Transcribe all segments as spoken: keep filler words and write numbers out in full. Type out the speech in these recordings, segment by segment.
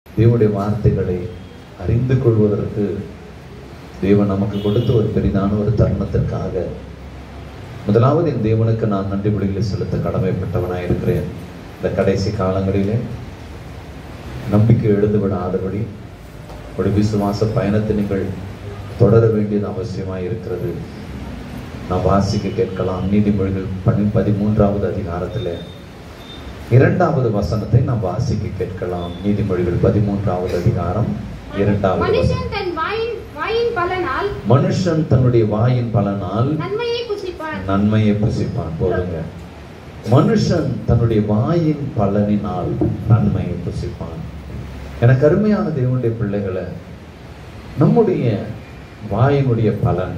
தேவனுடைய வார்த்தைகளை அறிந்து கொள்வதற்கு தேவன் நமக்கு கொடுத்த ஒரு பெரிதான ஒரு தருணத்திற்காக முதலாவது என் தேவனுக்கு நான் நன்றி பலிகளை செலுத்த கடமைப்பட்டவனாக இருக்கிறேன். இந்த கடைசி காலங்களிலே நம்பிக்கை எழுந்து விடாதபடி ஒரு விசுவாச பயணத்தை நீங்கள் தொடர வேண்டியது அவசியமாக இருக்கிறது. நான் வாசிக்க கேட்கலாம். நீதிமொழிகள் பனி பதிமூன்றாவது அதிகாரத்தில் இரண்டாவது வசனத்தை நாம் வாசிக்க கேட்கலாம். நீதிமொழிகள் பதிமூன்றாவது அதிகாரம் இரண்டாவது மனுஷன் தன் வாயின் வாயின் பலனால் மனுஷன் தன்னுடைய வாயின் பலனால் நன்மையை புசிப்பான் நன்மையை புசிப்பான். போதுங்க. மனுஷன் தன்னுடைய வாயின் பலனினால் நன்மையை புசிப்பான். எனக்கு அருமையான தேவனுடைய பிள்ளைகளை, நம்முடைய வாயினுடைய பலன்,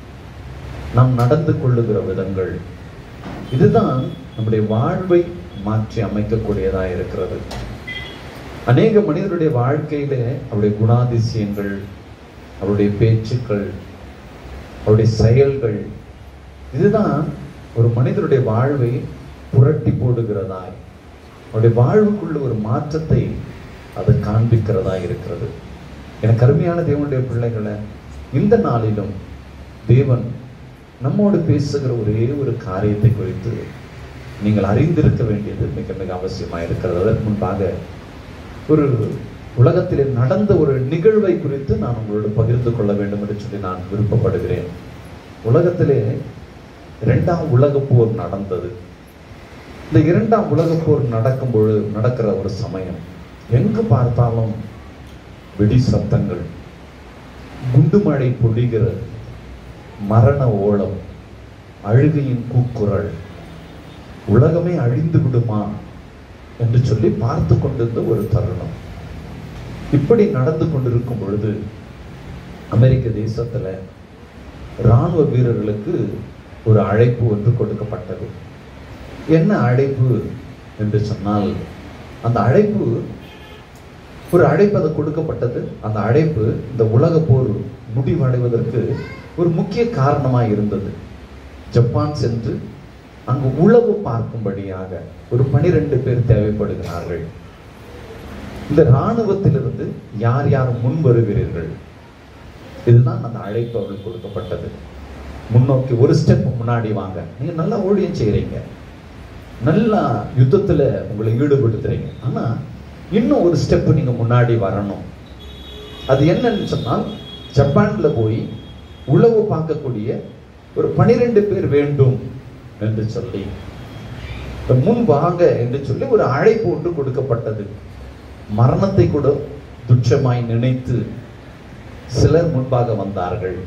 நாம் நடந்து கொள்ளுகிற விதங்கள், இதுதான் நம்முடைய வாழ்வை மாற்றி அமைக்கக்கூடியதாக இருக்கிறது. அநேக மனிதருடைய வாழ்க்கையில அவருடைய குணாதிசயங்கள், அவருடைய பேச்சுக்கள், அவருடைய செயல்கள், இதுதான் ஒரு மனிதருடைய வாழ்வை புரட்டி போடுகிறதாய், அவருடைய வாழ்வுக்குள்ள ஒரு மாற்றத்தை அது காண்பிக்கிறதா இருக்கிறது. எனக்கு அருமையான தேவனுடைய பிள்ளைகளை, இந்த நாளிலும் தேவன் நம்மோடு பேசுகிற ஒரே ஒரு காரியத்தை குறித்து நீங்கள் அறிந்திருக்க வேண்டியது மிக மிக அவசியமாக இருக்கிறது. அதற்கு முன்பாக ஒரு உலகத்திலே நடந்த ஒரு நிகழ்வை குறித்து நான் உங்களோடு பகிர்ந்து கொள்ள வேண்டும் என்று சொல்லி நான் விருப்பப்படுகிறேன். உலகத்திலே இரண்டாம் உலக போர் நடந்தது. இந்த இரண்டாம் உலக போர் நடக்கும் பொழுது நடக்கிற ஒரு சமயம், எங்கு பார்த்தாலும் வெடி சத்தங்கள், குண்டு மழை பொழிகிறது, மரண ஓலம், அழுகையின் கூக்குரல், உலகமே அழிந்து விடுமா என்று சொல்லி பார்த்து கொண்டிருந்த ஒரு தருணம். இப்படி நடந்து கொண்டிருக்கும் பொழுது அமெரிக்க தேசத்துல இராணுவ வீரர்களுக்கு ஒரு அழைப்பு ஒன்று கொடுக்கப்பட்டது. என்ன அழைப்பு என்று சொன்னால், அந்த அழைப்பு ஒரு அழைப்பு அது கொடுக்கப்பட்டது. அந்த அழைப்பு இந்த உலக போர் முடிவடைவதற்கு ஒரு முக்கிய காரணமாக இருந்தது. ஜப்பான் சென்று அங்கு உளவு பார்க்கும்படியாக ஒரு பனிரெண்டு பேர் தேவைப்படுகிறார்கள். இந்த இராணுவத்திலிருந்து யார் யார் முன் வருகிறீர்கள், இதுதான் அந்த அழைப்பு அவர்களுக்கு கொடுக்கப்பட்டது. முன்னோக்கி ஒரு ஸ்டெப் முன்னாடி வாங்க, நீங்க நல்லா ஊழியம் செய்யறீங்க, நல்லா யுத்தத்துல உங்களை ஈடுபடுத்துறீங்க, ஆனா இன்னும் ஒரு ஸ்டெப் நீங்க முன்னாடி வரணும். அது என்னன்னு சொன்னால், ஜப்பான்ல போய் உளவு பார்க்கக்கூடிய ஒரு பனிரெண்டு பேர் வேண்டும் என்று சொல்லி முன் வாங்க என்று சொல்லி ஒரு அழைப்பு ஒன்று கொடுக்கப்பட்டது. மரணத்தை கூட துச்சமாய் நினைத்து சிலர் முன்பாக வந்தார்கள்.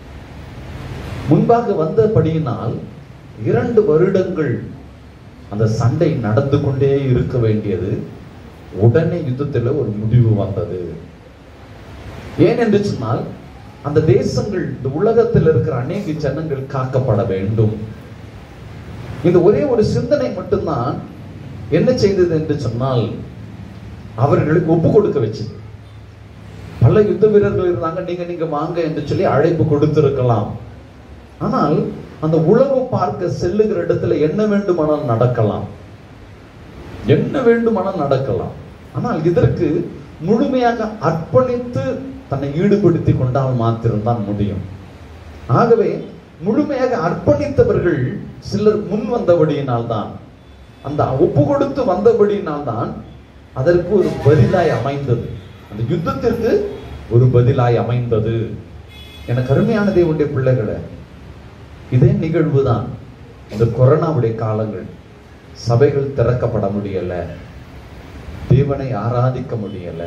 முன்பாக வந்தபடியினால் இரண்டு வருடங்கள் அந்த சண்டை நடந்து கொண்டே இருக்க வேண்டியது. உடனே யுத்தத்தில் ஒரு முடிவு வந்தது. ஏன் என்று சொன்னால், அந்த தேசங்கள், இந்த உலகத்தில் இருக்கிற அநேக ஜனங்கள் காக்கப்பட வேண்டும். இந்த ஒரே ஒரு சிந்தனை மட்டும்தான் என்ன செய்தது என்று சொன்னால், அவர்களுக்கு ஒப்பு கொடுக்க வச்சது. பல யுத்த வீரர்கள் இருந்தாங்க, நீங்க நீங்க வாங்க என்று சொல்லி அழைப்பு கொடுத்திருக்கலாம். ஆனால் அந்த உளவு பார்க்க செல்லுகிற இடத்துல என்ன வேண்டுமானால் நடக்கலாம், என்ன வேண்டுமானால் நடக்கலாம். ஆனால் இதற்கு முழுமையாக அர்ப்பணித்து தன்னை ஈடுபடுத்தி கொண்டால் மாத்திரம்தான் முடியும். ஆகவே முழுமையாக அர்ப்பணித்தவர்கள் சிலர் முன் வந்தபடியினால்தான், அந்த ஒப்பு கொடுத்து வந்தபடியினால்தான் அதற்கு ஒரு பதிலாய் அமைந்தது. அந்த யுத்தத்திற்கு ஒரு பதிலாய் அமைந்தது. எனக்கு அருமையான தேவனுடைய பிள்ளைகளை, இதே நிகழ்வு தான் இந்த கொரோனாவுடைய காலங்கள். சபைகள் திறக்கப்பட முடியல, தேவனை ஆராதிக்க முடியல,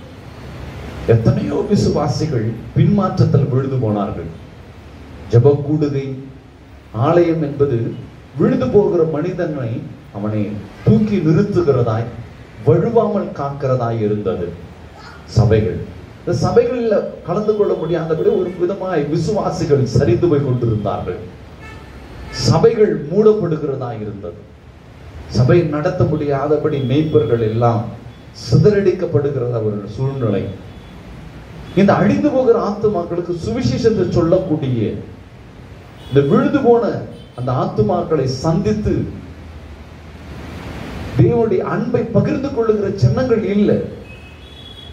எத்தனையோ விசுவாசிகள் பின்மாற்றத்தில் விழுந்து போனார்கள். ஜெப கூடுகை, ஆலயம் என்பது விழுந்து போகிற மனிதனை அவனை தூக்கி நிறுத்துகிறதாய், வழுவாமல் காக்கிறதாய் இருந்தது சபைகள். இந்த சபைகளில் கலந்து கொள்ள முடியாதபடி ஒரு விதமாய் விசுவாசிகள் சரிந்து போய் கொண்டிருந்தார்கள். சபைகள் மூடப்படுகிறதா இருந்தது. சபை நடத்த முடியாதபடி மேய்ப்பர்கள் எல்லாம் சிதறடிக்கப்படுகிறது ஒரு சூழ்நிலை. இந்த அழிந்து போகிற ஆத்துமாக்களுக்கு சுவிசேஷத்தை சொல்லக்கூடிய, இந்த விழுந்து போன அந்த ஆத்துமாக்களை சந்தித்து தேவனுடைய அன்பை பகிர்ந்து கொள்ளுகிற சின்னங்கள் இல்லை.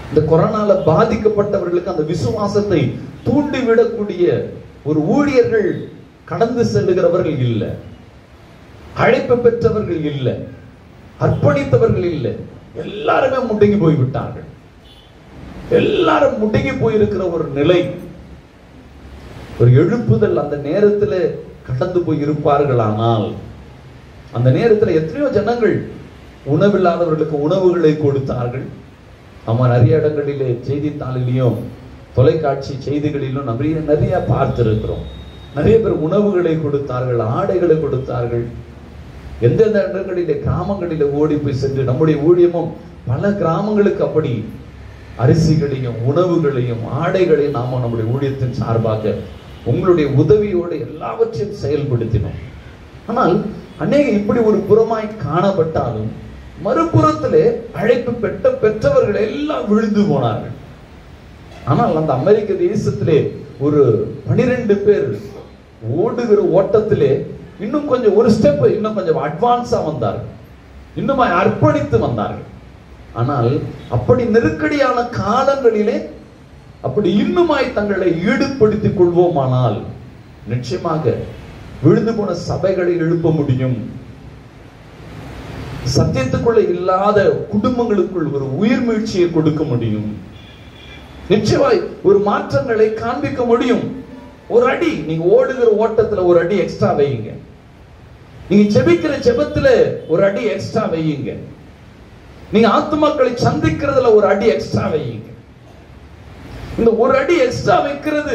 இந்த கொரோனால பாதிக்கப்பட்டவர்களுக்கு அந்த விசுவாசத்தை தூண்டிவிடக்கூடிய ஒரு ஊழியர்கள் கடந்து செல்லுகிறவர்கள் இல்லை, அழைப்பு பெற்றவர்கள் இல்லை, அர்ப்பணித்தவர்கள் இல்லை. எல்லாருமே முடங்கி போய்விட்டார்கள். எல்லாரும் முடங்கி போயிருக்கிற ஒரு நிலை, ஒரு எழுப்புதல் அந்த நேரத்தில் கடந்து போய் இருப்பார்கள். ஆனால் அந்த நேரத்தில் எத்தனையோ ஜனங்கள் உணவில்லாதவர்களுக்கு உணவுகளை கொடுத்தார்கள். நம்ம நிறைய இடங்களிலே செய்தித்தாளிலையும் தொலைக்காட்சி செய்திகளிலும் நிறைய நிறைய பார்த்திருக்கிறோம். நிறைய பேர் உணவுகளை கொடுத்தார்கள், ஆடைகளை கொடுத்தார்கள். எந்தெந்த இடங்களிலே கிராமங்களிலே ஓடி போய் சென்று நம்முடைய ஊழியமும் பல கிராமங்களுக்கு அப்படி அரிசிகளையும் உணவுகளையும் ஆடைகளையும் நாம நம்முடைய ஊழியத்தின் சார்பாக உங்களுடைய உதவியோடு எல்லாவற்றையும் செயல்படுத்தினோம். ஆனால் அநேக இப்படி ஒரு புறமாய் காணப்பட்டாலும் மறுபுறத்திலே அழைப்பு பெற்ற பெற்றவர்கள் எல்லாம் விழுந்து போனார்கள். ஆனால் அந்த அமெரிக்க தேசத்திலே ஒரு பனிரெண்டு பேர் ஓடுகிற ஓட்டத்திலே இன்னும் கொஞ்சம் ஒரு ஸ்டெப் இன்னும் கொஞ்சம் அட்வான்ஸா வந்தார்கள், இன்னும் அர்ப்பணித்து வந்தார்கள். ஆனால் அப்படி நெருக்கடியான காலங்களிலே அப்படி இன்னுமாய் தங்களை ஈடுபடுத்திக் கொள்வோமானால் நிச்சயமாக விழுந்து போன சபைகளை எழுப்ப முடியும். சத்தியத்துக்குள்ள இல்லாத குடும்பங்களுக்குள் ஒரு உயிர் மீழ்ச்சியை கொடுக்க முடியும். நிச்சயமாய் ஒரு மாற்றங்களை காண்பிக்க முடியும். ஒரு அடி நீங்க ஓடுகிற ஓட்டத்துல ஒரு அடி எக்ஸ்ட்ரா வையுங்க, நீங்க ஜெபிக்கிற ஜெபத்துல ஒரு அடி எக்ஸ்ட்ரா வையுங்க, நீங்க ஆத்துமாக்களை சந்திக்கிறதுல ஒரு அடி எக்ஸ்ட்ரா வையுங்க. இந்த ஒரு அடி எக்ஸ்ட்ரா வைக்கிறது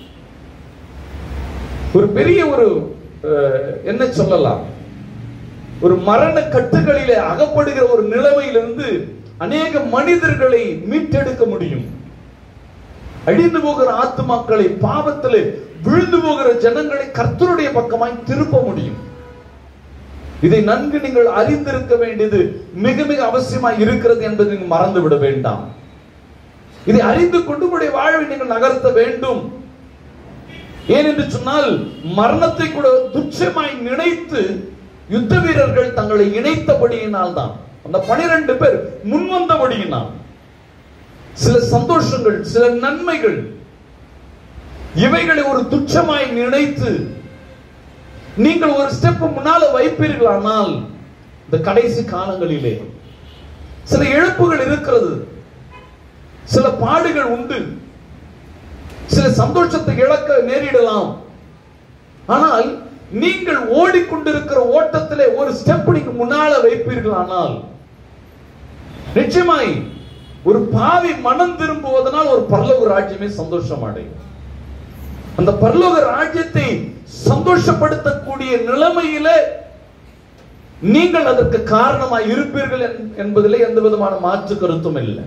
ஒரு பெரிய ஒரு என்ன சொல்லலாம், ஒரு மரண கட்டுகளிலே அகப்படுகிற ஒரு நிலைமையிலிருந்து அநேக மனிதர்களை மீட்டெடுக்க முடியும். அழிந்து போகிற ஆத்துமாக்களை, பாவத்திலே விழுந்து போகிற ஜனங்களை கர்த்தருடைய பக்கமாய் திருப்ப முடியும். இதை நன்கு நீங்கள் அறிந்திருக்க வேண்டியது மிக மிக அவசியமாய் இருக்கிறது என்பதை நீங்கள் மறந்து விட வேண்டாம். இதை அறிந்து கொண்டு உங்களுடைய வாழ்வை நீங்கள் நகர்த்த வேண்டும். ஏனென்று சொன்னால் மரணத்தை கூட துச்சமாய் நினைத்து யுத்த வீரர்கள் தங்களை இணைத்தபடியினால் தான், அந்த பனிரெண்டு பேர் முன்வந்தபடியினால் சில சந்தோஷங்கள், சில நன்மைகள், இவைகளை ஒரு துச்சமாய் நினைத்து நீங்கள் ஒரு ஸ்டெப் முன்னால வைப்பீர்களானால் இந்த கடைசி காலங்களிலே சில இழப்புகள் இருக்கிறது, சில பாடுகள் உண்டு, சில சந்தோஷத்தை இழக்க நேரிடலாம். ஆனால் நீங்கள் ஓடிக்கொண்டிருக்கிற ஓட்டத்திலே ஒரு ஸ்டெப் நீங்க முன்னால வைப்பீர்களானால் நிச்சயமாய் ஒரு பாவி மனம் திரும்புவதனால் ஒரு பரலோக ராஜ்யமே சந்தோஷம் அடையும். அந்த பரலோக ராஜ்யத்தை சந்தோஷப்படுத்தக்கூடிய நிலைமையிலே நீங்கள் அதற்கு காரணமாய் இருப்பீர்கள் என்பதிலே எந்த விதமான மாற்று கருத்தும் இல்லை.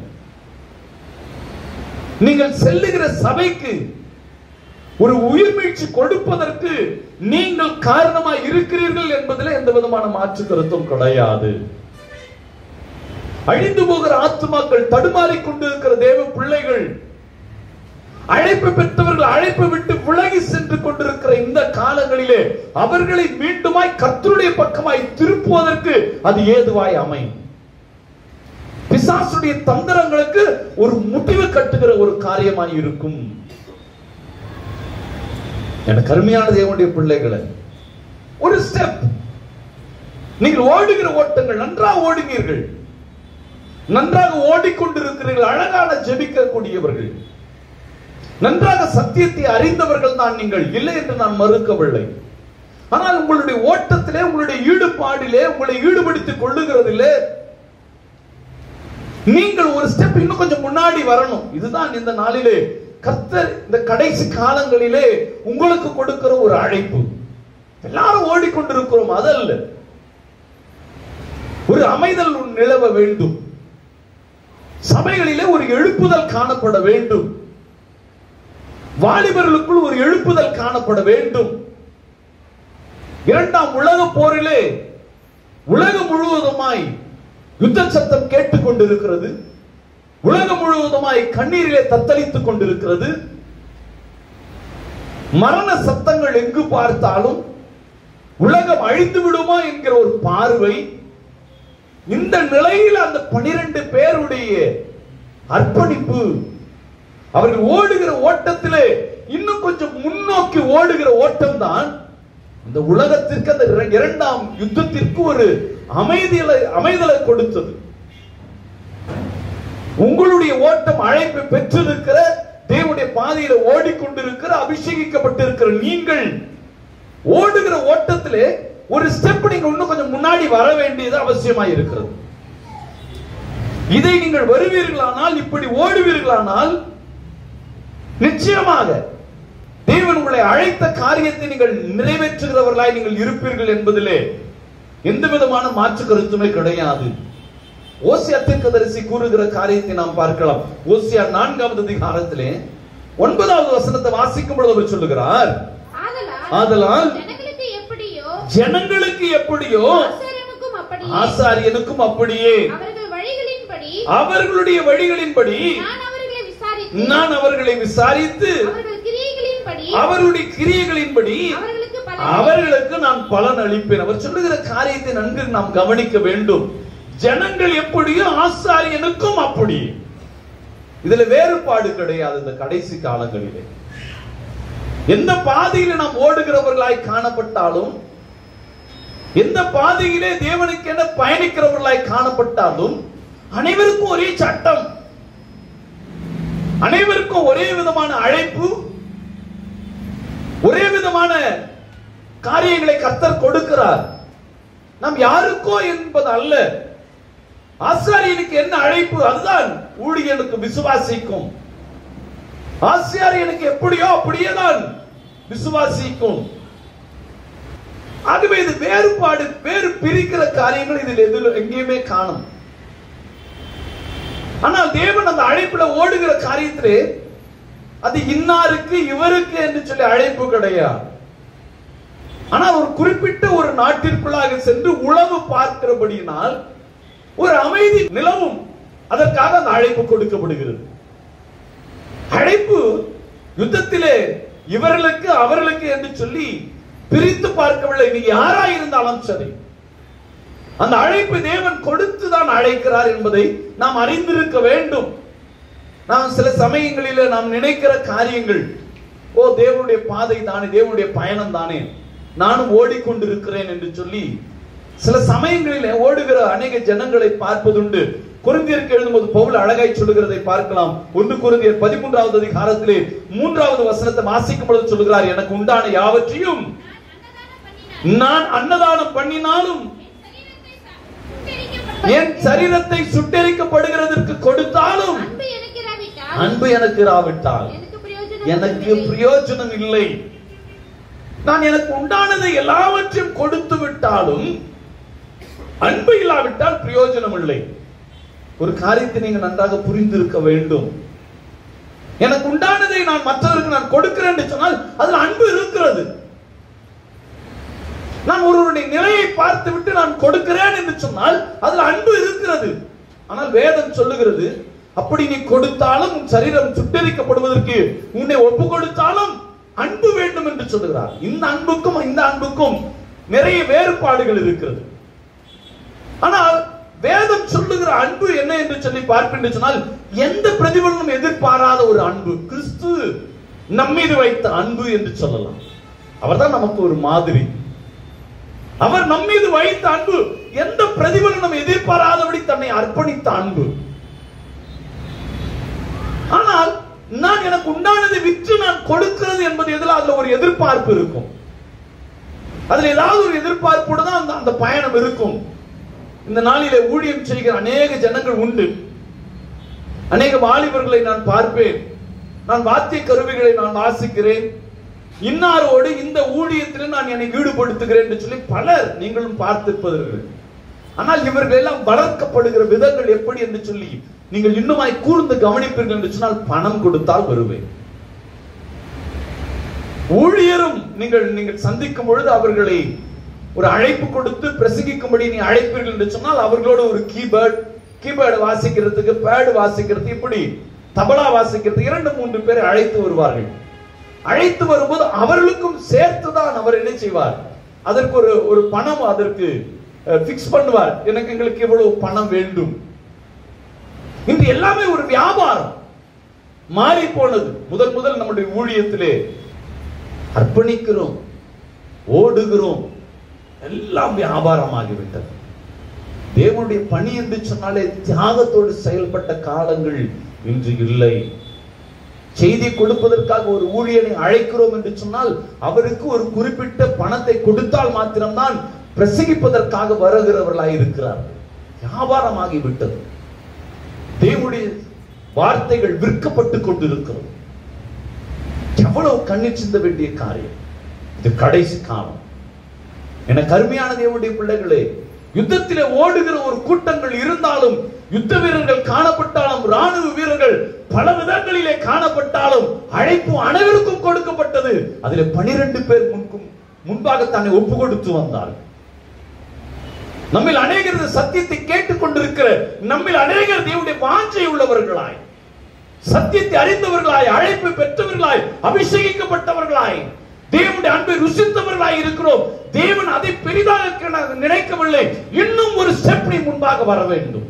நீங்கள் செல்லுகிற சபைக்கு ஒரு உயிர்மீழ்ச்சி கொடுப்பதற்கு நீங்கள் காரணமாய் இருக்கிறீர்கள் என்பதிலே எந்த விதமான மாற்று கருத்தும் கிடையாது. அழிந்து போகிற ஆத்துமாக்கள், தடுமாறிக் கொண்டிருக்கிற தேவ பிள்ளைகள், அழைப்பு பெற்றவர்கள் அழைப்பு விட்டு விலகி சென்று கொண்டிருக்கிற இந்த காலங்களிலே அவர்களை மீண்டுமாய் கர்த்தருடைய பக்கமாய் திருப்புவதற்கு அது ஏதுவாய் அமையும். பிசாசுடைய தந்திரங்களுக்கு ஒரு முடிவு கட்டுகிற ஒரு காரியமாய் இருக்கும். எனக்கு அருமையான தேவனுடைய பிள்ளைகளை, ஒரு ஸ்டெப் நீங்கள் ஓடுகிற ஓட்டங்கள் நன்றாக ஓடுவீர்கள், நன்றாக ஓடிக்கொண்டிருக்கிறீர்கள், அழகான ஜெபிக்கக்கூடியவர்கள், நன்றாக சத்தியத்தை அறிந்தவர்கள் தான் நீங்கள், இல்லை என்று நான் மறுக்கவில்லை. ஆனால் உங்களுடைய ஓட்டத்திலே, உங்களுடைய ஈடுபாடிலே, உங்களை ஈடுபடுத்திக் கொள்ளுகிறதிலே நீங்கள் ஒரு ஸ்டெப் இன்னும் கொஞ்சம் முன்னாடி வரணும். இதுதான் இந்த நாளிலே கர்த்தர் இந்த கடைசி காலங்களிலே உங்களுக்கு கொடுக்கிற ஒரு அழைப்பு. எல்லாரும் ஓடிக்கொண்டிருக்கிறோம், அதல்ல. ஒரு அமைதல் நிலவ வேண்டும், சபைகளிலே ஒரு எழுப்புதல் காணப்பட வேண்டும், வாலிபர்களுக்குள் ஒரு எழுப்புதல் காணப்பட வேண்டும். இரண்டாம் உலக போரிலே உலகம் முழுவதுமாய் யுத்த சத்தம் கேட்டுக் கொண்டிருக்கிறது, உலகம் முழுவதுமாய் கண்ணீரிலே தத்தளித்துக் கொண்டிருக்கிறது, மரண சத்தங்கள் எங்கு பார்த்தாலும் உலகம் அழிந்து விடுமா என்கிற ஒரு பார்வை. இந்த நிலையில் அந்த பனிரெண்டு பேருடைய அர்ப்பணிப்பு. அவர்கள் ஓடுகிற ஓட்டத்திலே இன்னும் கொஞ்சம் முன்னோக்கி ஓடுகிற ஓட்டம் தான் இந்த உலகத்திற்கு அந்த இரண்டாம் யுத்தத்திற்கு ஒரு அமைதியை அமைதலை கொடுத்தது. உங்களுடைய ஓட்டம் அழைப்பை பெற்றிருக்கிற, தேவனுடைய பாதையில ஓடிக்கொண்டிருக்கிற, அபிஷேகிக்கப்பட்டிருக்கிற நீங்கள் ஓடுகிற ஓட்டத்திலே ஒரு ஸ்டெப் நீங்க இன்னும் கொஞ்சம் முன்னாடி வர வேண்டியது அவசியமாய் இருக்கிறது. இதை நீங்கள் வருவீர்களானால், இப்படி ஓடுவீர்களானால், நிச்சயமாக தேவன் உங்களை அழைத்த காரியத்தை நீங்கள் நிறைவேற்றுகிறவர்களாய் நீங்கள் இருப்பீர்கள் என்பதிலே எந்த விதமான மாற்று கருத்துமே கிடையாது. ஓசியா தீர்க்கதரிசி கூறுகிற காரியத்தை நாம் பார்க்கலாம். ஓசியா நான்காவது அதிகாரத்திலே ஒன்பதாவது வசனத்தை வாசிக்கும் பொழுது அவர் சொல்லுகிறார், ஆதலால் ஜனங்களுக்கு எப்படியோ ஜனங்களுக்கு எப்படியோ ஆசாரியனுக்கும் அப்படியே ஆசாரியனுக்கும் அப்படியே அவர்கள் வழிகளின்படி அவர்களுடைய வழிகளின்படி நான் அவர்களை விசாரித்து நான் அவர்களை விசாரித்து அவர்கள் கிரியைகளின்படி அவர்களுடைய கிரியைகளின்படி அவர்களுக்கு அவர்களுக்கு நான் பலன் அளிப்பேன். அவர் சொல்லுகிற காரியத்தை நன்கு நாம் கவனிக்க வேண்டும். ஜனங்கள் எப்படியோ ஆசாரியனுக்கும் அப்படி. இதுல வேறுபாடு கிடையாது. இந்த கடைசி காலங்களிலே எந்த பாதையில நாம் ஓடுகிறவர்களாய் காணப்பட்டாலும், எந்த பாதையிலே தேவனுக்கு என பயணிக்கிறவர்களாய் காணப்பட்டாலும், அனைவருக்கும் ஒரே சட்டம், அனைவருக்கும் ஒரே விதமான அழைப்பு, ஒரே விதமான காரியங்களை கர்த்தர் கொடுக்கிறார். நாம் யாருக்கோ என்பது அல்ல. ஆசாரியனுக்கு என்ன அழைப்பு, அதுதான் ஊழியனுக்கு விசுவாசிக்கும். ஆசாரியனுக்கு எப்படியோ அப்படியேதான் விசுவாசிக்கும். ஆகவே இது வேறுபாடு, வேறு பிரிக்கிற காரியங்கள் இதில் எதில் எங்கேயுமே காணும். ஆனால் தேவன் அந்த அழைப்புல ஓடுகிற காரியத்திலே அது இன்னாருக்கு இவருக்கு என்று சொல்லி அழைப்பு கிடையாது. ஆனால் ஒரு குறிப்பிட்ட ஒரு நாட்டிற்குள்ளாக சென்று உளவு பார்க்கிறபடியினால் ஒரு அமைதி நிலவும். அதற்காக அந்த அழைப்பு கொடுக்கப்படுகிறது. அழைப்பு யுத்தத்திலே இவர்களுக்கு அவர்களுக்கு என்று சொல்லி பிரித்து பார்க்கவில்லை. நீ யாரா இருந்தாலும் சரி, அந்த அழைப்பு தேவன் கொடுத்துதான் அழைக்கிறார் என்பதை நாம் அறிந்திருக்க வேண்டும். நாம் சில சமயங்களில நாம் நினைக்கிற காரியங்கள், ஓ தேவனுடைய பாதை தானே, தேவனுடைய பயணம் தானே, நானும் ஓடிக்கொண்டிருக்கிறேன் என்று சொல்லி சில சமயங்களில் ஓடுகிற அநேக ஜனங்களை பார்ப்பதுண்டு. கொரிந்தியருக்கு எழுதும்போது பவுல் அழகாய் சொல்லுகிறதை பார்க்கலாம். ஒன்று கொரிந்தியர் பதிமூன்றாவது அதிகாரத்திலே மூன்றாவது வசனத்தை வாசிக்கும் பொழுது சொல்லுகிறார், எனக்கு உண்டான யாவற்றையும் நான் அன்னதானம் பண்ணினாலும் என் சரீரத்தை சுட்டெரிக்கப்படுகிறதற்கு கொடுத்தாலும் அன்பு எனக்கு இராவிட்டால் எனக்கு பிரயோஜனம் இல்லை. நான் எனக்கு உண்டானதை எல்லாவற்றையும் கொடுத்து விட்டாலும் அன்பு இல்லாவிட்டால் பிரயோஜனம் இல்லை. ஒரு காரியத்தை நீங்க நன்றாக புரிந்திருக்க வேண்டும். எனக்கு உண்டானதை நான் மற்றவருக்கு நான் கொடுக்கிறேன் என்று சொன்னால் அதில் அன்பு இருக்கிறது. நான் ஒருவருடைய நிலையை பார்த்து விட்டு நான் கொடுக்கிறேன் என்று சொன்னால் அதில் அன்பு இருக்கிறது. ஆனால் வேதம் சொல்லுகிறது, அப்படி நீ கொடுத்தாலும் உன் சரீரம் சுட்டெரிக்கப்படுவதற்கு உன்னை ஒப்பு கொடுத்தாலும் அன்பு வேண்டும் என்று சொல்லுகிறார். இந்த அன்புக்கும் இந்த அன்புக்கும் நிறைய வேறுபாடுகள் இருக்கிறது. ஆனால் வேதம் சொல்லுகிற அன்பு என்ன என்று சொல்லி பார்ப்பேன் சொன்னால், எந்த பிரதிபலனும் எதிர்பாராத ஒரு அன்பு, கிறிஸ்து நம்மீது வைத்த அன்பு என்று சொல்லலாம். அவர்தான் நமக்கு ஒரு மாதிரி. அவர் நம்மீது வைத்த அன்பு எந்த பிரதிபலனும் எதிர்பாராதபடி தன்னை அர்ப்பணித்த அன்பு. ஆனால் நான் எனக்கு உண்டானதை விற்று நான் கொடுக்கிறது என்பது எதில் அதுல ஒரு எதிர்பார்ப்பு இருக்கும். அதுல ஏதாவது ஒரு எதிர்பார்ப்போடு தான் அந்த அந்த பயணம் இருக்கும். இந்த நாளிலே ஊழியம் செய்கிற அநேக ஜனங்கள் உண்டு. அநேக வாலிபர்களை நான் பார்ப்பேன். நான் வாத்திய கருவிகளை நான் வாசிக்கிறேன், இன்னாரோடு இந்த ஊழியத்தில் நான் என்னை ஈடுபடுத்துகிறேன் என்று சொல்லி பலர் நீங்களும் பார்த்திருப்பவர்கள். ஆனால் இவர்கள் எல்லாம் வளர்க்கப்படுகிற விதங்கள் எப்படி என்று சொல்லி நீங்கள் இன்னுமாய் கூர்ந்து கவனிப்பீர்கள் என்று சொன்னால், பணம் கொடுத்தால் வருவேன். ஊழியரும் நீங்கள் நீங்கள் சந்திக்கும் பொழுது அவர்களை ஒரு அழைப்பு கொடுத்து பிரசங்கிக்கும்படி நீ அழைப்பீர்கள் என்று சொன்னால், அவர்களோட ஒரு கீபோர்டு கீபோர்டு வாசிக்கிறதுக்கு, பேடு வாசிக்கிறது, இப்படி தபலா வாசிக்கிறது இரண்டு மூன்று பேரை அழைத்து வருவார்கள். அழைத்து வரும்போது அவர்களுக்கும் சேர்த்துதான் அவர் என்ன செய்வார், அதற்கு ஒரு ஒரு பணம் அதற்கு பிக்ஸ் பண்ணுவார். எனக்கு எங்களுக்கு இவ்வளவு பணம் வேண்டும். இன்று எல்லாமே ஒரு வியாபாரம் மாறி போனது. முதல் முதல் நம்முடைய ஊழியத்திலே அர்ப்பணிக்கிறோம், ஓடுகிறோம், எல்லாம் வியாபாரமாகிவிட்டது. தேவனுடைய பணி என்று சொன்னாலே தியாகத்தோடு செயல்பட்ட காலங்கள் இன்று இல்லை. செய்தி கொடுப்பதற்காக ஒரு ஊழியனை அழைக்கிறோம் என்று சொன்னால் அவருக்கு ஒரு குறிப்பிட்ட பணத்தை கொடுத்தால் மாத்திரம்தான் பிரசங்கிப்பதற்காக வருகிறவர்களாய் இருக்கிறார்கள். வியாபாரமாகி விட்டது. தேவனுடைய வார்த்தைகள் விற்கப்பட்டு கொண்டிருக்கிறது. எவ்வளவு கண்ணீர் சிந்த வேண்டிய காரியம். இது கடைசி காலம். என கருமையான தேவனுடைய பிள்ளைகளே, யுத்தத்திலே ஓடுகிற ஒரு கூட்டங்கள் இருந்தாலும், யுத்த வீரர்கள் காணப்பட்டாலும், ராணுவ வீரர்கள் பல விதங்களிலே காணப்பட்டாலும், அழைப்பு அனைவருக்கும் கொடுக்கப்பட்டது. அதிலே பனிரெண்டு பேர் முன்கும் முன்பாக தன்னை ஒப்பு கொடுத்து வந்தார்கள். நம்மில் அநேகர் சத்தியத்தை கேட்டுக் கொண்டிருக்கிற நம்மில் அநேகர் தேவனுடைய வாஞ்சை உள்ளவர்களாய், சத்தியத்தை அறிந்தவர்களாய், அழைப்பு பெற்றவர்களாய், அபிஷேகிக்கப்பட்டவர்களாய், தேவனுடைய அன்பை ருசித்தவர்களாய் இருக்கிறோம். தேவன் அதை பெரிதாக நினைக்கவில்லை. இன்னும் ஒரு ஸ்டெப் நீ முன்பாக வர வேண்டும்.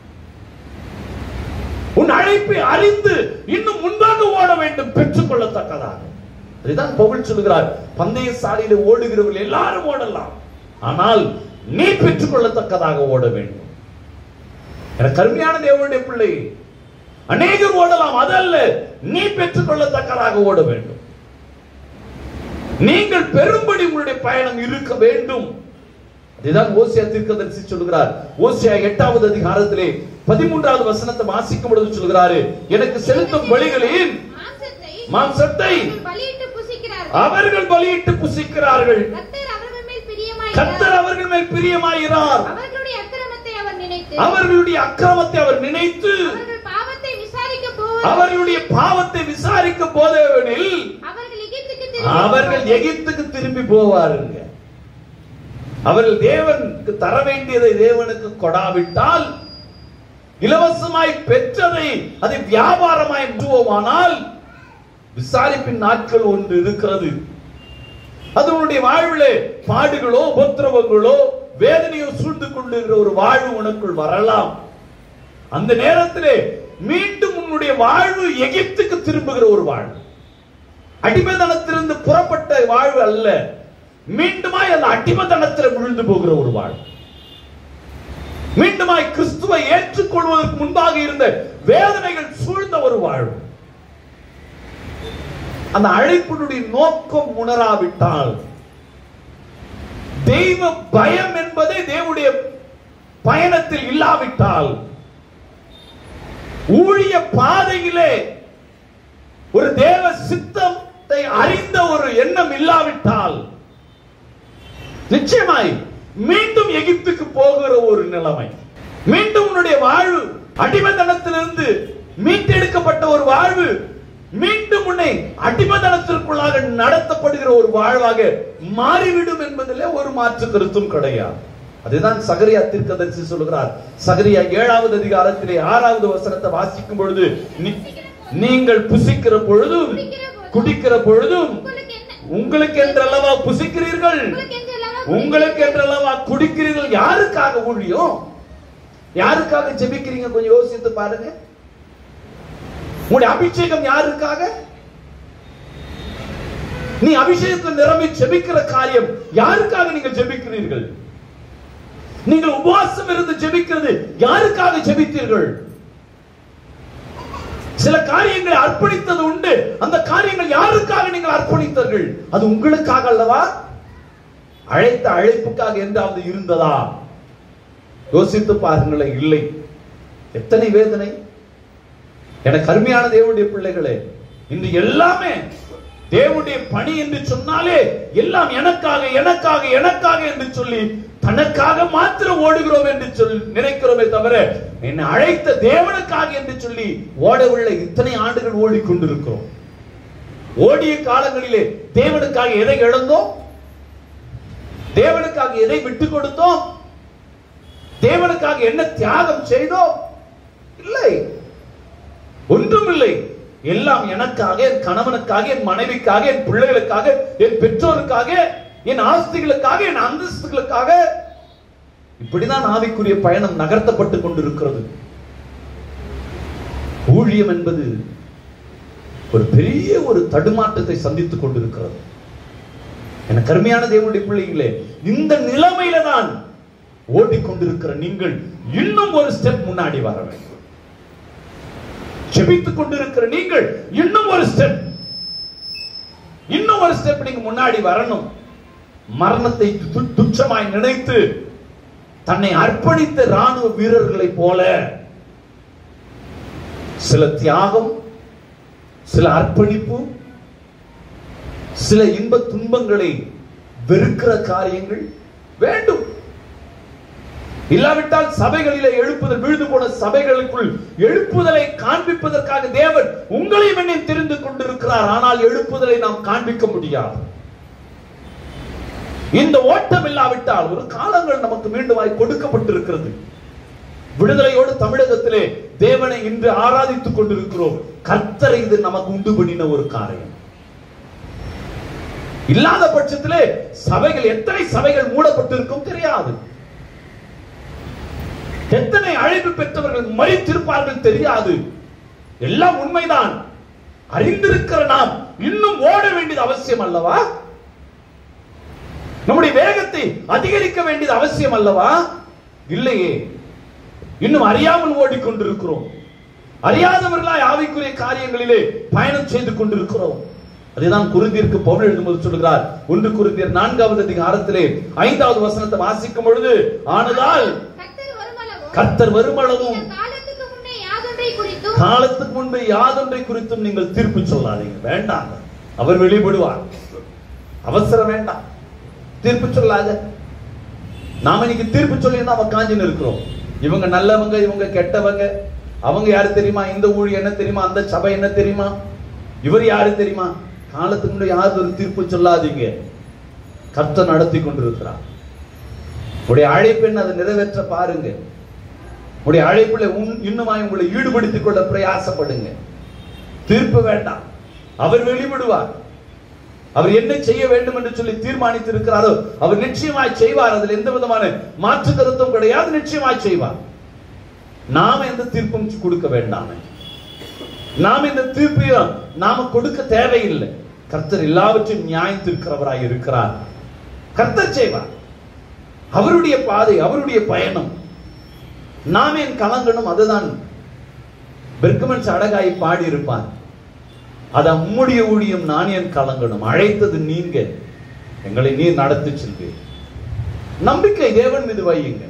உன் அழைப்பை அறிந்து இன்னும் முன்பாக ஓட வேண்டும், பெற்றுக் கொள்ளத்தக்கதாக. அதுதான் பவுல் சொல்கிறார், பந்தய சாலையில ஓடுகிறவர்கள் எல்லாரும் ஓடலாம், ஆனால் நீ பெற்றுக் கொள்ளத்தக்கதாக ஓட வேண்டும். என கருமையான தேவனுடைய பிள்ளை, அநேகர் ஓடலாம், அதல்ல, நீ பெற்றுக் கொள்ளத்தக்கதாக ஓட வேண்டும். நீங்கள் பெரும்படி உங்களுடைய பயணம் இருக்க வேண்டும். அதுதான் ஓசியா தீர்க்கதரிசி சொல்கிறார். ஓசியா எட்டாவது அதிகாரத்திலே பதிமூன்றாவது வசனத்தை வாசிக்கும் பொழுது சொல்கிறாரு, எனக்கு செலுத்தும் பலிகளின் மாம்சத்தை அவர்கள் பலியிட்டு புசிக்கிறார்கள். கர்த்தர் அவர்கள் மேல் பிரியமாயிரார். அவர்களுடைய அக்கிரமத்தை அவர் நினைத்து அவர்களுடைய பாவத்தை விசாரிக்க போதேவனில் அவர்கள் எகிப்துக்கு திரும்பி போவாருங்க. அவர்கள் தேவனுக்கு தர வேண்டியதை தேவனுக்கு கொடாவிட்டால், இலவசமாய் பெற்றதை அதை வியாபாரமாய் முற்றுவோமானால், விசாரிப்பின் நாட்கள் ஒன்று இருக்கிறது. அதனுடைய வாழ்விலே பாடுகளோ உபத்திரவங்களோ வேதனையோ சூழ்ந்து கொண்டிருக்கிற ஒரு வாழ்வு உனக்குள் வரலாம். அந்த நேரத்திலே மீண்டும் உன்னுடைய வாழ்வு எகிப்துக்கு திரும்புகிற ஒரு வாழ்வு, அடிமைத்தனத்திலிருந்து புறப்பட்ட வாழ்வு அல்ல, மீண்டுமாய் அந்த அடிமைத்தனத்தில் விழுந்து போகிற ஒரு வாழ்வு, மீண்டுமாய் கிறிஸ்துவை ஏற்றுக்கொள்வதற்கு முன்பாக இருந்த வேதனைகள் சூழ்ந்த ஒரு வாழ்வு. அந்த அழைப்பினுடைய நோக்கம் உணராவிட்டால், தெய்வ பயம் என்பதே தேவனுடைய பயணத்தில் இல்லாவிட்டால், ஊழிய பாதையிலே ஒரு தேவ சித்தத்தை அறிந்த ஒரு எண்ணம் இல்லாவிட்டால், நிச்சயமாய் மீண்டும் எகிப்துக்கு போகிற ஒரு நிலைமை, மீண்டும் உன்னுடைய வாழ்வு அடிமைத்தனத்திலிருந்து மீட்டெடுக்கப்பட்ட ஒரு வாழ்வு மீண்டும் உன்னை அடிமைத்தனத்திற்குள்ளாக நடத்தப்படுகிற ஒரு வாழ்வாக மாறிவிடும் என்பதிலே ஒரு மாற்று கருத்தும் கிடையாது. அதுதான் சகரியா தீர்க்கதரிசி சொல்கிறார். சகரியா ஏழாவது அதிகாரத்திலே ஆறாவது வசனத்தை வாசிக்கும் பொழுது, நீங்கள் புசிக்கிற பொழுதும் குடிக்கிற பொழுதும் உங்களுக்கு என்றல்லவா புசிக்கிறீர்கள், உங்களுக்கு என்றல்லவா குடிக்கிறீர்கள். யாருக்காக ஊழியம், யாருக்காக ஜெபிக்கிறீங்க? கொஞ்சம் யோசித்து பாருங்க. உங்களுடைய அபிஷேகம் யாருக்காக? நீ அபிஷேகத்தில் நிரம்பி ஜெபிக்கிற காரியம் யாருக்காக நீங்கள் ஜெபிக்கிறீர்கள்? நீங்கள் உபவாசம் இருந்து ஜெபிக்கிறது யாருக்காக ஜெபித்தீர்கள்? சில காரியங்களை அர்ப்பணித்தது உண்டு. அந்த காரியங்கள் யாருக்காக நீங்கள் அர்ப்பணித்தீர்கள்? அது உங்களுக்காக அல்லவா? அழைத்த அழைப்புக்காக என்றாவது இருந்ததா? யோசித்து பாருங்களேன். இல்லை. எத்தனை வேதனை. எனக்கு அருமையான தேவனுடைய பிள்ளைகளே, இன்று எல்லாமே தேவனுடைய பணி என்று சொன்னாலே எல்லாம் எனக்காக எனக்காக எனக்காக என்று சொல்லி தனக்காக மாத்திரம் ஓடுகிறோம் என்று சொல்லி நினைக்கிறோமே தவிர, என்னை அழைத்த தேவனுக்காக என்று சொல்லி ஓடவில்லை. இத்தனை ஆண்டுகள் ஓடிக்கொண்டிருக்கிறோம். ஓடிய காலங்களிலே தேவனுக்காக எதை இழந்தோம்? தேவனுக்காக எதை விட்டு கொடுத்தோம்? தேவனுக்காக என்ன தியாகம் செய்தோம்? இல்லை, ஒன்றும் இல்லை. எல்லாம் எனக்காக, என் கணவனுக்காக, என் மனைவிக்காக, என் பிள்ளைகளுக்காக, என் பெற்றோருக்காக, என் ஆஸ்திகளுக்காக, என் அந்தஸ்துகளுக்காக. இப்படிதான் ஆவிக்குரிய பயணம் நகர்த்தப்பட்டு கொண்டிருக்கிறது. ஊழியம் என்பது ஒரு பெரிய ஒரு தடுமாற்றத்தை சந்தித்துக் கொண்டிருக்கிறது. என கருமையான தேவனுடைய பிள்ளைகளே, இந்த நிலைமையில தான் ஓடிக்கொண்டிருக்கிற நீங்கள் இன்னும் ஒரு ஸ்டெப் முன்னாடி வர வேண்டும். ஜெபித்துக் கொண்டிருக்கிற நீங்கள் இன்னும் ஒரு ஸ்டெப் இன்னும் ஒரு ஸ்டெப் நீங்க முன்னாடி வரணும். மரணத்தை துச்சமாய் நினைத்து தன்னை அர்ப்பணித்த ராணுவ வீரர்களை போல சில தியாகம், சில அர்ப்பணிப்பு, சில இன்ப துன்பங்களை வெறுக்கிற காரியங்கள் வேண்டும். இல்லாவிட்டால் சபைகளிலே எழுப்புதல், விழுந்து போன சபைகளுக்குள் எழுப்புதலை காண்பிப்பதற்காக தேவன் உங்களையும் என்னையும் தெரிந்து கொண்டிருக்கிறார். ஆனால் எழுப்புதலை நாம் காண்பிக்க முடியாது. இந்த ஓட்டம் இல்லாவிட்டால் ஒரு காலங்கள் நமக்கு மீண்டுமாய் கொடுக்கப்பட்டிருக்கிறது. விடுதலையோடு தமிழகத்திலே தேவனை இன்று ஆராதித்துக் கொண்டிருக்கிறோம். கர்த்தரை இது நமக்கு உண்டு பண்ணின ஒரு காரியம். இல்லாத பட்சத்திலே சபைகள், எத்தனை சபைகள் மூடப்பட்டிருக்கும் தெரியாது. எத்தனை அழைப்பு பெற்றவர்கள் மறித்திருப்பார்கள் தெரியாது. எல்லாம் உண்மைதான். அறிந்திருக்கிற நாம் இன்னும் ஓட வேண்டியது அவசியம் அல்லவா? நம்முடைய வேகத்தை அதிகரிக்க வேண்டியது அவசியம் அல்லவா? இல்லையே. இன்னும் அறியாமல் ஓடிக்கொண்டிருக்கிறோம். அறியாதவர்களாய் ஆவிக்குரிய காரியங்களிலே பயணம் செய்து கொண்டிருக்கிறோம். அதுதான் கொரிந்தியருக்கு பவுல் எழுதும்போது சொல்கிறார். ஒன்று கொரிந்தியர் நான்காவது அதிகாரத்திலே ஐந்தாவது வசனத்தை வாசிக்கும் பொழுது, ஆனதால் கர்த்தர் வருமளவும் காலத்துக்கு முன்பே யாதொன்றை குறித்தும் நீங்கள் தீர்ப்பு சொல்லாதீங்க. வேண்டாம், அவர் வெளிப்படுவார். அவசரம் வேண்டாம், தீர்ப்பு சொல்லாத. நாம இன்னைக்கு தீர்ப்பு சொல்லி நாம காஞ்சின்னு இருக்கிறோம். இவங்க நல்லவங்க, இவங்க கெட்டவங்க, அவங்க யாரு தெரியுமா, இந்த ஊழி என்ன தெரியுமா, அந்த சபை என்ன தெரியுமா, இவர் யாரு தெரியுமா. காலத்துக்கு முன்பே யாரும் ஒரு தீர்ப்பு சொல்லாதீங்க. கர்த்தர் நடத்தி கொண்டிருக்கிறார். உடைய அழைப்பெண் அதை நிறைவேற்ற பாருங்க. உடைய அழைப்புல இன்னுமாய் உங்களை ஈடுபடுத்திக் கொள்ள பிரயாசப்படுங்க. தீர்ப்பு வேண்டாம், அவர் வெளிப்படுவார். அவர் என்ன செய்ய வேண்டும் என்று சொல்லி தீர்மானித்து இருக்கிறாரோ அவர் நிச்சயமாய் செய்வார். அதில் எந்த விதமான மாற்று கருத்தும் கிடையாது. நிச்சயமாய் செய்வார். நாம எந்த தீர்ப்பும் கொடுக்க வேண்டாம். நாம் இந்த தீர்ப்பையும் நாம கொடுக்க தேவையில்லை. கர்த்தர் எல்லாவற்றையும் நியாயத்திருக்கிறவராய் இருக்கிறார். கர்த்தர் செய்வார். அவருடைய பாதை, அவருடைய பயணம். நாம் ஏன் கலங்கணும்? அதுதான் பெர்க்மன்ஸ் அழகாய் பாடி இருப்பார். அது உம்முடைய ஊழியம், நான் ஏன் கலங்கணும்? அழைத்தது நீங்க, எங்களை நீர் நடத்தி செல்வீர். நம்பிக்கை தேவன் மீது வையுங்க.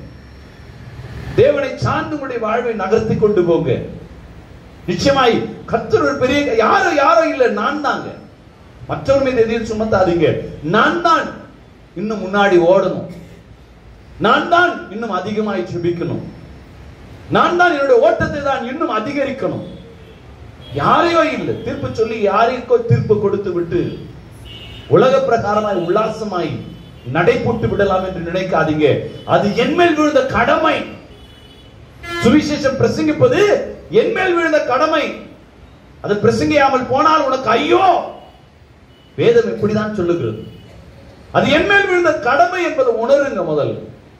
தேவனை சார்ந்து உடைய வாழ்வை நகர்த்தி கொண்டு போங்க. நிச்சயமாய் கர்த்தர் ஒரு பெரிய, யாரோ யாரோ இல்லை, நான் தாங்க. மற்றவர் மீது எதையும் சுமத்தாதீங்க. நான் தான் இன்னும் முன்னாடி ஓடணும். நான் தான் இன்னும் அதிகமாய் ஜெபிக்கணும். நான் தான் என்னுடைய ஓட்டத்தை தான் இன்னும் அதிகரிக்கணும். யாரையோ இல்லை தீர்ப்பு சொல்லி யாருக்கோ தீர்ப்பு கொடுத்து விட்டு உலக பிரகாரமாய் உல்லாசமாய் நடைபோட்டு விடலாம் என்று நினைக்காதீங்க. அது என்மேல் விழுந்த கடமை. சுவிசேஷம் பிரசங்கிப்பது என்மேல் விழுந்த கடமை. அது பிரசங்கியாமல் போனால் உனக்கு ஐயோ. வேதம் எப்படிதான் சொல்லுகிறது. அது என்மேல் விழுந்த கடமை என்பதை உணருங்க. முதல்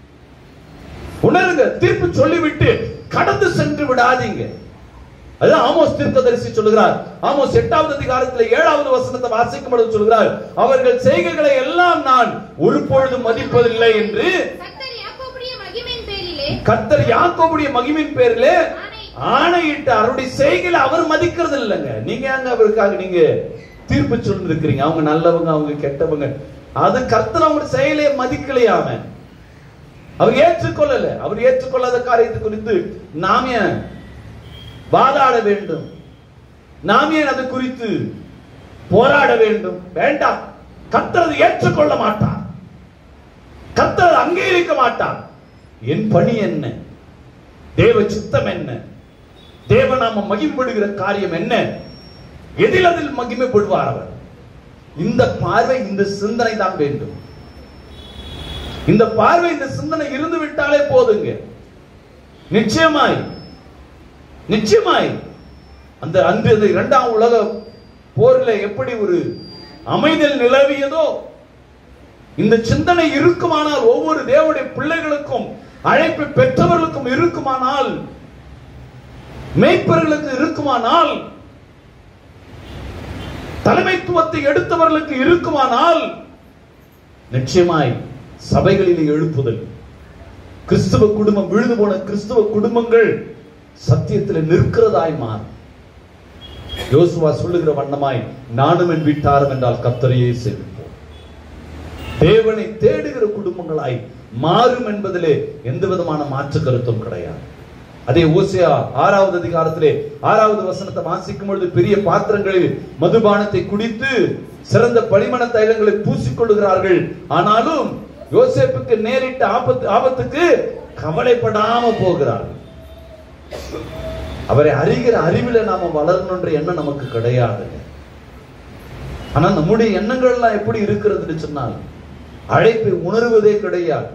உணருங்க. தீர்ப்பு சொல்லிவிட்டு கடந்து சென்று விடாதீங்க. அதுதான் ஆமோஸ் தீர்க்கதரிசி சொல்லுகிறார். ஆமோஸ் எட்டாவது அதிகாரத்தில் ஏழாவது வசனத்தை வாசிக்கும் பொழுது சொல்கிறார், அவர்கள் செய்கைகளை எல்லாம் நான் ஒரு பொழுதும் மதிப்பதில்லை என்று கர்த்தர் யாக்கோபுடைய மகிமையின் பேரிலே ஆணையிட்டு அவருடைய செய்கைகளை அவர் மதிக்கிறது இல்லைங்க. நீங்க அங்க அவருக்காக நீங்க தீர்ப்பு சொல்லி இருக்கிறீங்க. அவங்க நல்லவங்க, அவங்க கெட்டவங்க. அது கர்த்தர் அவங்க செயலையே மதிக்கலையாம, அவர் ஏற்றுக்கொள்ளல. அவர் ஏற்றுக்கொள்ளாத காரியத்தை குறித்து நாம் ஏன் வாதாட வேண்டும்? நாம் ஏன் அது குறித்து போராட வேண்டும்? வேண்டாம். கர்த்தர் அதை ஏற்றுக்கொள்ள மாட்டார். கர்த்தர் அங்கீகரிக்க மாட்டார். என் பணி என்ன? தேவ சித்தம் என்ன? தேவ நாம மகிமைப்படுகிற காரியம் என்ன? எதில் அதில் மகிமைப்படுவார் அவர்? இந்த பார்வை, இந்த சிந்தனை தான் வேண்டும். இந்த பார்வை, இந்த சிந்தனை இருந்து விட்டாலே போதுங்க. நிச்சயமாய் நிச்சயமாய் அந்த அன்று இரண்டாம் உலக போரில் எப்படி ஒரு அமைதல் நிலவியதோ, இந்த சிந்தனை இருக்குமானால் ஒவ்வொரு தேவனுடைய பிள்ளைகளுக்கும், அழைப்பு பெற்றவர்களுக்கும் இருக்குமானால் மேய்ப்பர்களுக்கு இருக்குமானால், தலைமைத்துவத்தை எடுத்தவர்களுக்கு இருக்குமானால், நிச்சயமாய் சபைகளில் எழுப்புதல், கிறிஸ்துவ குடும்பம், விழுந்து போன கிறிஸ்துவ குடும்பங்கள் சத்தியத்தில் நிற்கிறதாய் மாறும். யோசுவா சொல்லுகிற வண்ணமாய் நானும் என் வீட்டாரும் என்றால் கர்த்தரையே சேவிப்போம். தேவனை தேடுகிற குடும்பங்களாய் மாறும் என்பதிலே எந்த விதமான மாற்று கருத்தும் கிடையாது. அதே ஓசியா ஆறாவது அதிகாரத்திலே ஆறாவது வசனத்தை வாசிக்கும் பொழுது, பெரிய பாத்திரங்களில் மதுபானத்தை குடித்து சிறந்த பரிமள தைலங்களை பூசிக்கொள்கிறார்கள், ஆனாலும் யோசேப்புக்கு நேரிட்ட ஆபத்து ஆபத்துக்கு கவலைப்படாம போகிறார்கள். அவரை அறிகிற அறிவில நாம வளரணுன்ற எண்ணம் நமக்கு கிடையாது. ஆனா நம்முடைய எண்ணங்கள் எல்லாம் எப்படி இருக்கிறது சொன்னால், அழைப்பை உணர்வதே கிடையாது.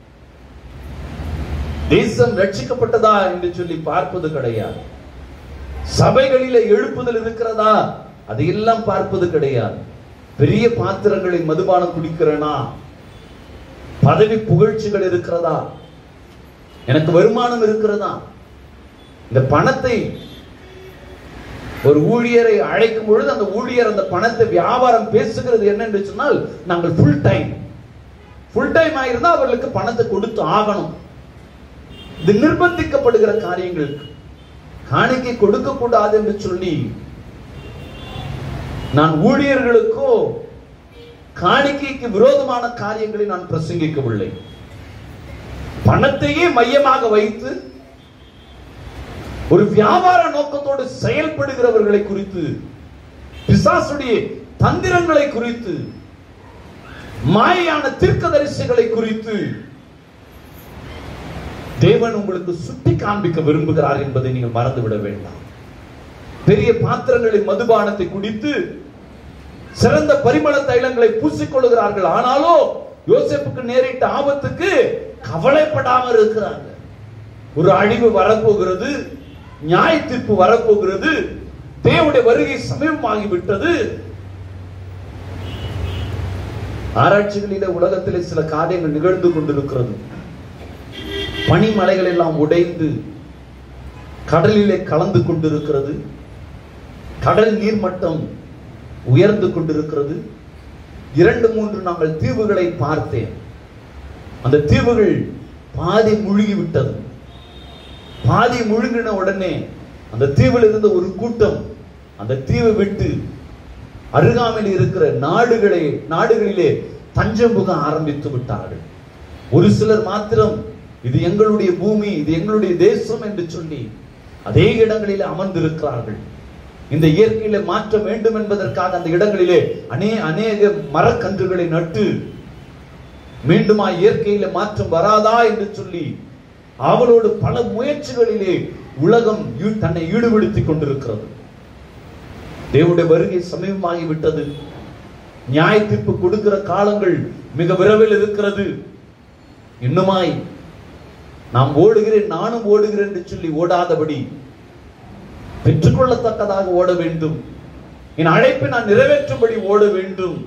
தேசம் ரட்சிக்கப்பட்டதா என்று சொல்லி பார்ப்பது கிடையாது. சபைகளிலே எழுப்புதல் இருக்கிறதா அதையெல்லாம் பார்ப்பது கிடையாது. பெரிய பாத்திரங்களில் மதுபானம் குடிக்கிறனா, பதவி புகழ்ச்சிகள் இருக்கிறதா, எனக்கு வருமானம் இருக்கிறதா, இந்த பணத்தை ஒரு ஊழியரை அழைக்கும் பொழுது அந்த ஊழியர் அந்த பணத்தை வியாபாரம் பேசுகிறது என்ன என்று சொன்னால், நாங்கள் ஃபுல் டைம் ஃபுல் டைம் ஆயிருந்தா அவர்களுக்கு பணத்தை கொடுத்து ஆகணும். இது நிர்பந்திக்கப்படுகிற காரியங்கள். காணிக்கை கொடுக்க கூடாது என்று சொல்லி நான் ஊழியர்களுக்கோ காணிக்கைக்கு விரோதமான காரியங்களை நான் பிரசங்கிக்கவில்லை. பணத்தையே மையமாக வைத்து ஒரு வியாபார நோக்கத்தோடு செயல்படுகிறவர்களை குறித்து, பிசாசுடைய தந்திரங்களை குறித்து, மாயான தீர்க்கதரிசிகளை குறித்து தேவன் உங்களுக்கு சுட்டி காண்பிக்க விரும்புகிறார் என்பதை நீங்கள் மறந்துவிட வேண்டாம். பெரிய பாத்திரங்களில் மதுபானத்தை குடித்து சிறந்த பரிமள தைலங்களை பூசிக்கொள்கிறார்கள், ஆனாலோ யோசேப்புக்கு நேரிட்ட ஆபத்துக்கு கவலைப்படாமல் இருக்கிறாங்க. ஒரு அழிவு வரப்போகிறது, நியாய தீர்ப்பு வரப்போகிறது, தேவனுடைய வருகை சமீபமாகிவிட்டது. ஆராய்ச்சிகளிலே உலகத்திலே சில காரியங்கள் நிகழ்ந்து கொண்டிருக்கிறது. பனிமலைகள் எல்லாம் உடைந்து கடலிலே கலந்து கொண்டிருக்கிறது. கடல் நீர்மட்டம் உயர்ந்து கொண்டிருக்கிறது. இரண்டு மூன்று நாங்கள் தீவுகளை பார்த்தேன். அந்த தீவுகள் பாதி முழுகிவிட்டது. பாதி முழுங்கின உடனே அந்த தீவில் இருந்த ஒரு கூட்டம் அந்த தீவை விட்டு அருகாமையில் இருக்கிற நாடுகளை நாடுகளிலே தஞ்சம் புக ஆரம்பித்து விட்டார்கள். ஒரு சிலர் மாத்திரம் இது எங்களுடைய பூமி, இது எங்களுடைய தேசம் என்று சொல்லி அதே இடங்களிலே அமர்ந்திருக்கிறார்கள். இந்த இயற்கையில மாற்றம் வேண்டும் என்பதற்காக அந்த இடங்களிலே அநே அநேக மரக்கன்றுகளை நட்டு மீண்டுமா இயற்கையில மாற்றம் வராதா என்று சொல்லி அவளோடு பல முயற்சிகளிலே உலகம் தன்னை ஈடுபடுத்திக் கொண்டிருக்கிறது. தேவனுடைய வருகை சமீபமாகிவிட்டது. நியாய தீர்ப்பு கொடுக்கிற காலங்கள் மிக விரைவில் இருக்கிறது. இன்னுமாய் நாம் ஓடுகிறேன், நானும் ஓடுகிறேன் என்று சொல்லி ஓடாதபடி பெற்றுக்கொள்ளத்தக்கதாக ஓட வேண்டும். என் அழைப்பை நான் நிறைவேற்றும்படி ஓட வேண்டும்.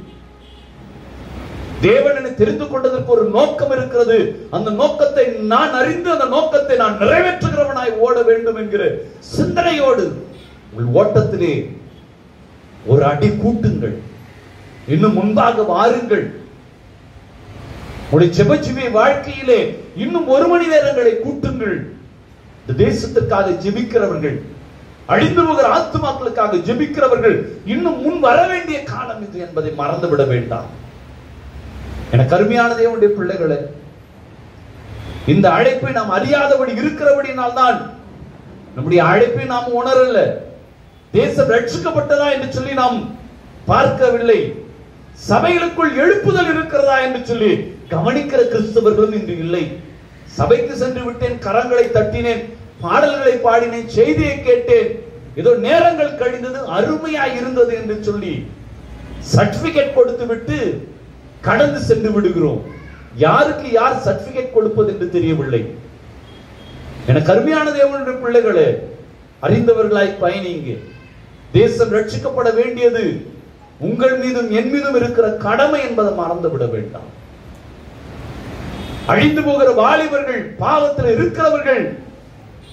தேவனை தெரிந்து கொண்டதற்கு ஒரு நோக்கம் இருக்கிறது. அந்த நோக்கத்தை நான் அறிந்து அந்த நோக்கத்தை நான் நிறைவேற்றுகிறவனாய் ஓட வேண்டும் என்கிற சிந்தனையோடு உங்கள் ஓட்டத்திலே ஒரு அடி கூட்டுங்கள். இன்னும் முன்பாக வாருங்கள். உங்களுடைய ஜெபஜீவிய வாழ்க்கையிலே இன்னும் ஒரு மணி நேரங்களை கூட்டுங்கள். இந்த தேசத்திற்காக ஜெபிக்கிறவர்கள், அழிந்து போகிற ஆத்துமாக்களுக்காக ஜெபிக்கிறவர்கள் இன்னும் முன் வர வேண்டிய காலம் இது என்பதை மறந்துவிட வேண்டாம். எனக்கு அருமையான தேவனுடைய பிள்ளைகளே, இந்த அழைப்பை நாம் அறியாதபடி இருக்கிறபடினால் தான் நம்முடைய அழைப்பை நாம் உணரல. தேசம் ரட்சிக்கப்பட்டதா என்று சொல்லி நாம் பார்க்கவில்லை. சபைகளுக்குள் எழுப்புதல் இருக்கிறதா என்று சொல்லி கவனிக்கிற கிறிஸ்தவர்களும் இன்று இல்லை. சபைக்கு சென்று விட்டேன், கரங்களை தட்டினேன், பாடல்களை பாடினேன், செய்தியை கேட்டேன், ஏதோ நேரங்கள் கழிந்தது, அருமையாய் இருந்தது என்று சொல்லி சர்டிபிகேட் கொடுத்து விட்டு கடந்து சென்று விடுகிறோம். யாருக்கு யார் சர்டிபிகேட் கொடுப்பது என்று தெரியவில்லை. எனக்கு அருமையான தேவனுடைய பிள்ளைகளே, அறிந்தவர்களாய் பயணிங்க. தேசம் ரட்சிக்கப்பட வேண்டியது உங்கள் மீதும் என் மீதும் இருக்கிற கடமை என்பதை மறந்து விட வேண்டாம். அழிந்து போகிற வாலிபர்கள், பாவத்தில் இருக்கிறவர்கள்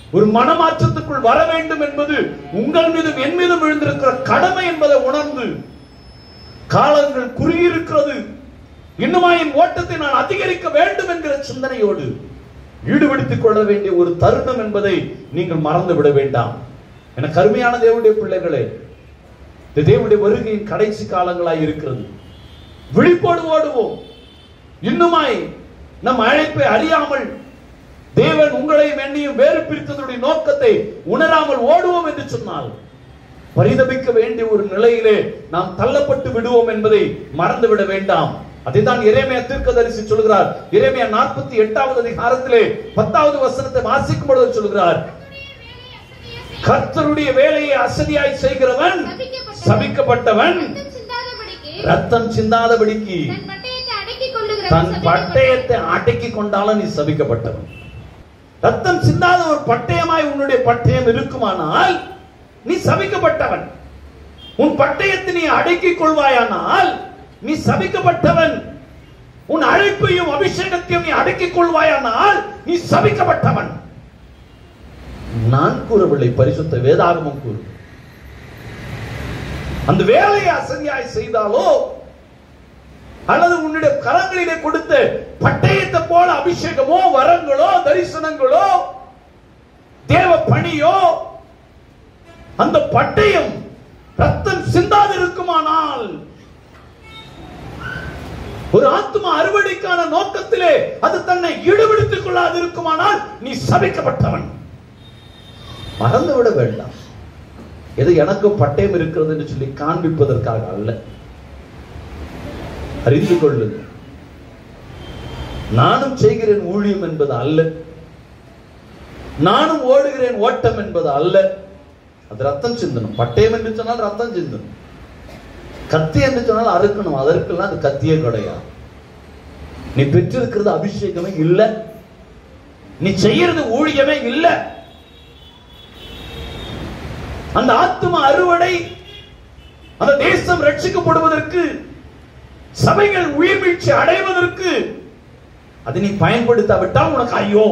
ஒரு மனமாற்றத்துக்குள் வர வேண்டும் என்பது உங்கள் மீதும் என் மீதும் விழுந்திருக்கிற கடமை என்பதை உணர்ந்து, காலங்கள் குறுகியிருக்கிறது, இன்னுமா என் ஓட்டத்தை நான் அதிகரிக்க வேண்டும் என்கிற சிந்தனையோடு ஈடுபடுத்திக் கொள்ள வேண்டிய ஒரு தருணம் என்பதை நீங்கள் மறந்து விட வேண்டாம். என கருமையான தேவனுடைய பிள்ளைகளே, இந்த தேவனுடைய வருகையின் கடைசி காலங்களாய் இருக்கிறது. விழிப்போடு ஓடுவோம். இன்னுமாய் நம் அழைப்பை அறியாமல் தேவன் உங்களையும் என்னையும் வேறு பிரித்ததுடைய நோக்கத்தை உணராமல் ஓடுவோம் என்று சொன்னால் பரிதபிக்க வேண்டிய ஒரு நிலையிலே நாம் தள்ளப்பட்டு விடுவோம் என்பதை மறந்துவிட வேண்டாம். அதைதான் எரேமியா தீர்க்கதரிசி சொல்கிறார். எரேமியா நாற்பத்தி எட்டாவது அதிகாரத்திலே பத்தாவது வசனத்தை வாசிக்கும் பொழுது சொல்கிறார், கர்த்தருடைய வேலையை அசதியாய் செய்கிறவன் சபிக்கப்பட்டவன், ரத்தம் சிந்தாதபடிக்கு தன் பட்டயத்தை அடக்கி கொண்டாலும் நீ சபிக்கப்பட்டவன். ரத்தம் சிந்தாத ஒரு பட்டயமாய் உன்னுடைய பட்டயம் இருக்குமானால் நீ சபிக்கப்பட்டவன். உன் பட்டயத்தை நீ அடக்கிக் கொள்வாயானால் நீ சபிக்கப்பட்டவன். உன் அழைப்பையும் அபிஷேகத்தையும் நீ அடக்கிக் கொள்வாயானால் நீ சபிக்கப்பட்டவன். நான் கூறவில்லை, பரிசுத்த வேதாகமம் கூறு. அந்த வேலையை அசதியாய் செய்தாலோ அல்லது உன்னுடைய கரங்களிலே கொடுத்த பட்டயத்தை போல அபிஷேகமோ வரங்களோ தரிசனங்களோ தேவ பணியோ அந்த பட்டயம் ரத்தம் சிந்தாது இருக்குமானால், ஒரு ஆத்மா அறுவடைக்கான நோக்கத்திலே அது தன்னை ஈடுபடுத்திக் கொள்ளாது இருக்குமானால் நீ சபிக்கப்பட்டவன். மறந்துவிட வேண்டாம். எது எனக்கும் பட்டயம் இருக்கிறது என்று சொல்லி காண்பிப்பதற்காக அல்ல, அறிந்து கொள்ளுங்கள். நானும் செய்கிறேன் ஊழியம் என்பது அல்ல, நானும் ஓடுகிறேன் ஓட்டம் என்பது அல்ல. அது ரத்தம் சிந்தனும். பட்டயம் என்று சொன்னால் ரத்தம் சிந்தனும். கத்தி என்று சொன்னால் அறுக்கணும். அதற்கெல்லாம் அது கத்தியே கிடையாது. நீ பெற்றிருக்கிறது அபிஷேகமே இல்ல, நீ செய்யறது ஊழியமே இல்ல. அந்த ஆத்தும அறுவடை, அந்த தேசம் ரட்சிக்கப்படுவதற்கு, சபைகள் உயிர் வீழ்ச்சி அடைவதற்கு அதை நீ பயன்படுத்தாவிட்டால் உனக்கு ஐயோ.